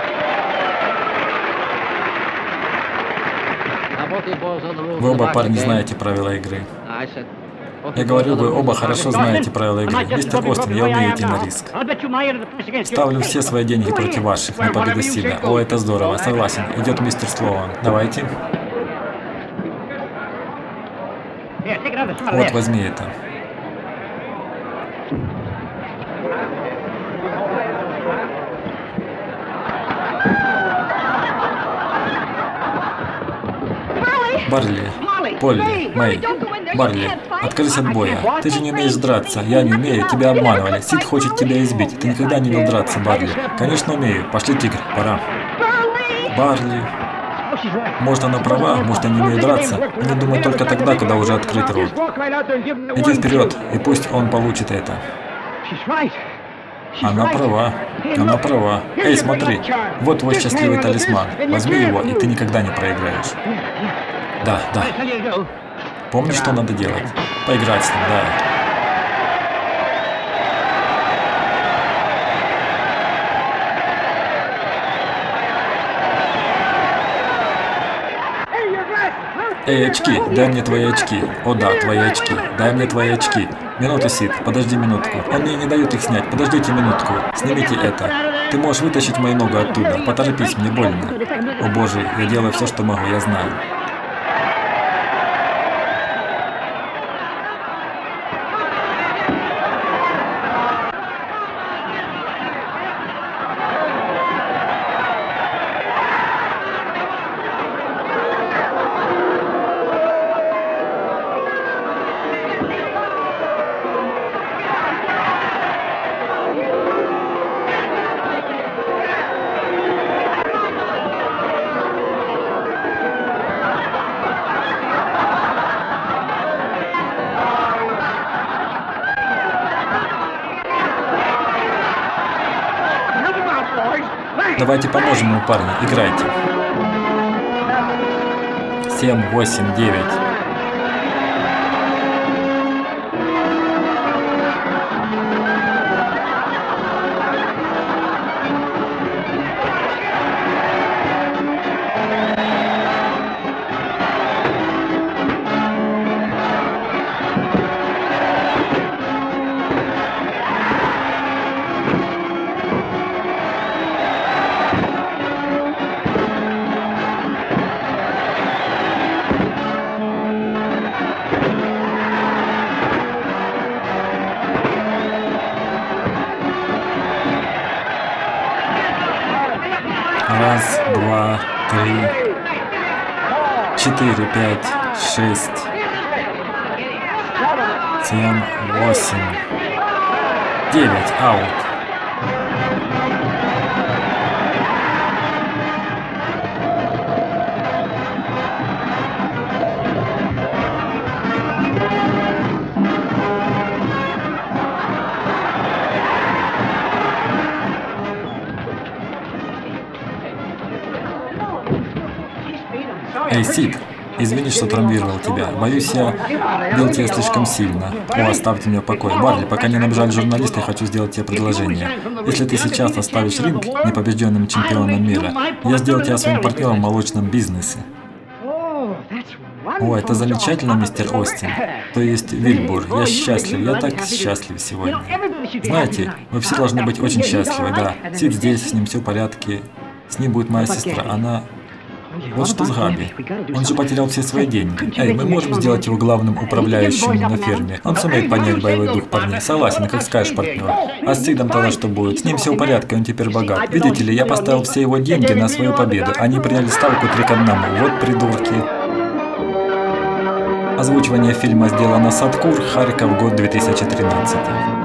Вы оба, парни, знаете правила игры. Я говорю, вы оба хорошо знаете правила игры. Мистер Остин, я умею идти на риск. Ставлю все свои деньги против ваших на победу Сида. О, это здорово. Согласен. Идет мистер Слоан. Давайте. Вот, возьми это. Барли, Полли, Мэй, Барли, откажись от боя. Ты же не умеешь драться. Я не умею, тебя обманывали. Сид хочет тебя избить. Ты никогда не умел драться, Барли. Конечно, умею. Пошли, тигр, пора. Барли. Может, она права, может, я не умею драться. Они думают только тогда, когда уже открыт рот. Иди вперед, и пусть он получит это. Она права. Она права. Эй, смотри. Вот твой счастливый талисман. Возьми его, и ты никогда не проиграешь. Да, да. Помнишь, что надо делать? Поиграть с ним, да. Эй, очки, дай мне твои очки. О да, твои очки. Дай мне твои очки. Минуту, Сид, подожди минутку. Он мне не дает их снять. Подождите минутку. Снимите это. Ты можешь вытащить мою ногу оттуда. Поторопись, мне больно. О боже, я делаю все, что могу, я знаю. Давайте поможем ему, парни, играйте. Семь, восемь, девять. Раз, два, три, четыре, пять, шесть, семь, восемь, девять, аут. Эй, Сид, извини, что травмировал тебя. Боюсь, я бил тебя слишком сильно. О, оставьте меня в покое. Барли, пока не набежали журналисты, я хочу сделать тебе предложение. Если ты сейчас оставишь ринг непобежденным чемпионом мира, я сделаю тебя своим партнером в молочном бизнесе. О, это замечательно, мистер Остин. То есть, Вильбур, я счастлив, я так счастлив сегодня. Знаете, вы все должны быть очень счастливы, да. Сид здесь, с ним все в порядке. С ним будет моя сестра, она... Вот что с Габи. Он же потерял все свои деньги. Эй, мы можем сделать его главным управляющим на ферме. Он сумеет понять боевой дух парней. Согласен, как скажешь, партнер. А с Сидом тогда что будет? С ним все в порядке, он теперь богат. Видите ли, я поставил все его деньги на свою победу. Они приняли ставку три к одному. Вот придурки. Озвучивание фильма сделано Садкур, Харьков, год две тысячи тринадцатый.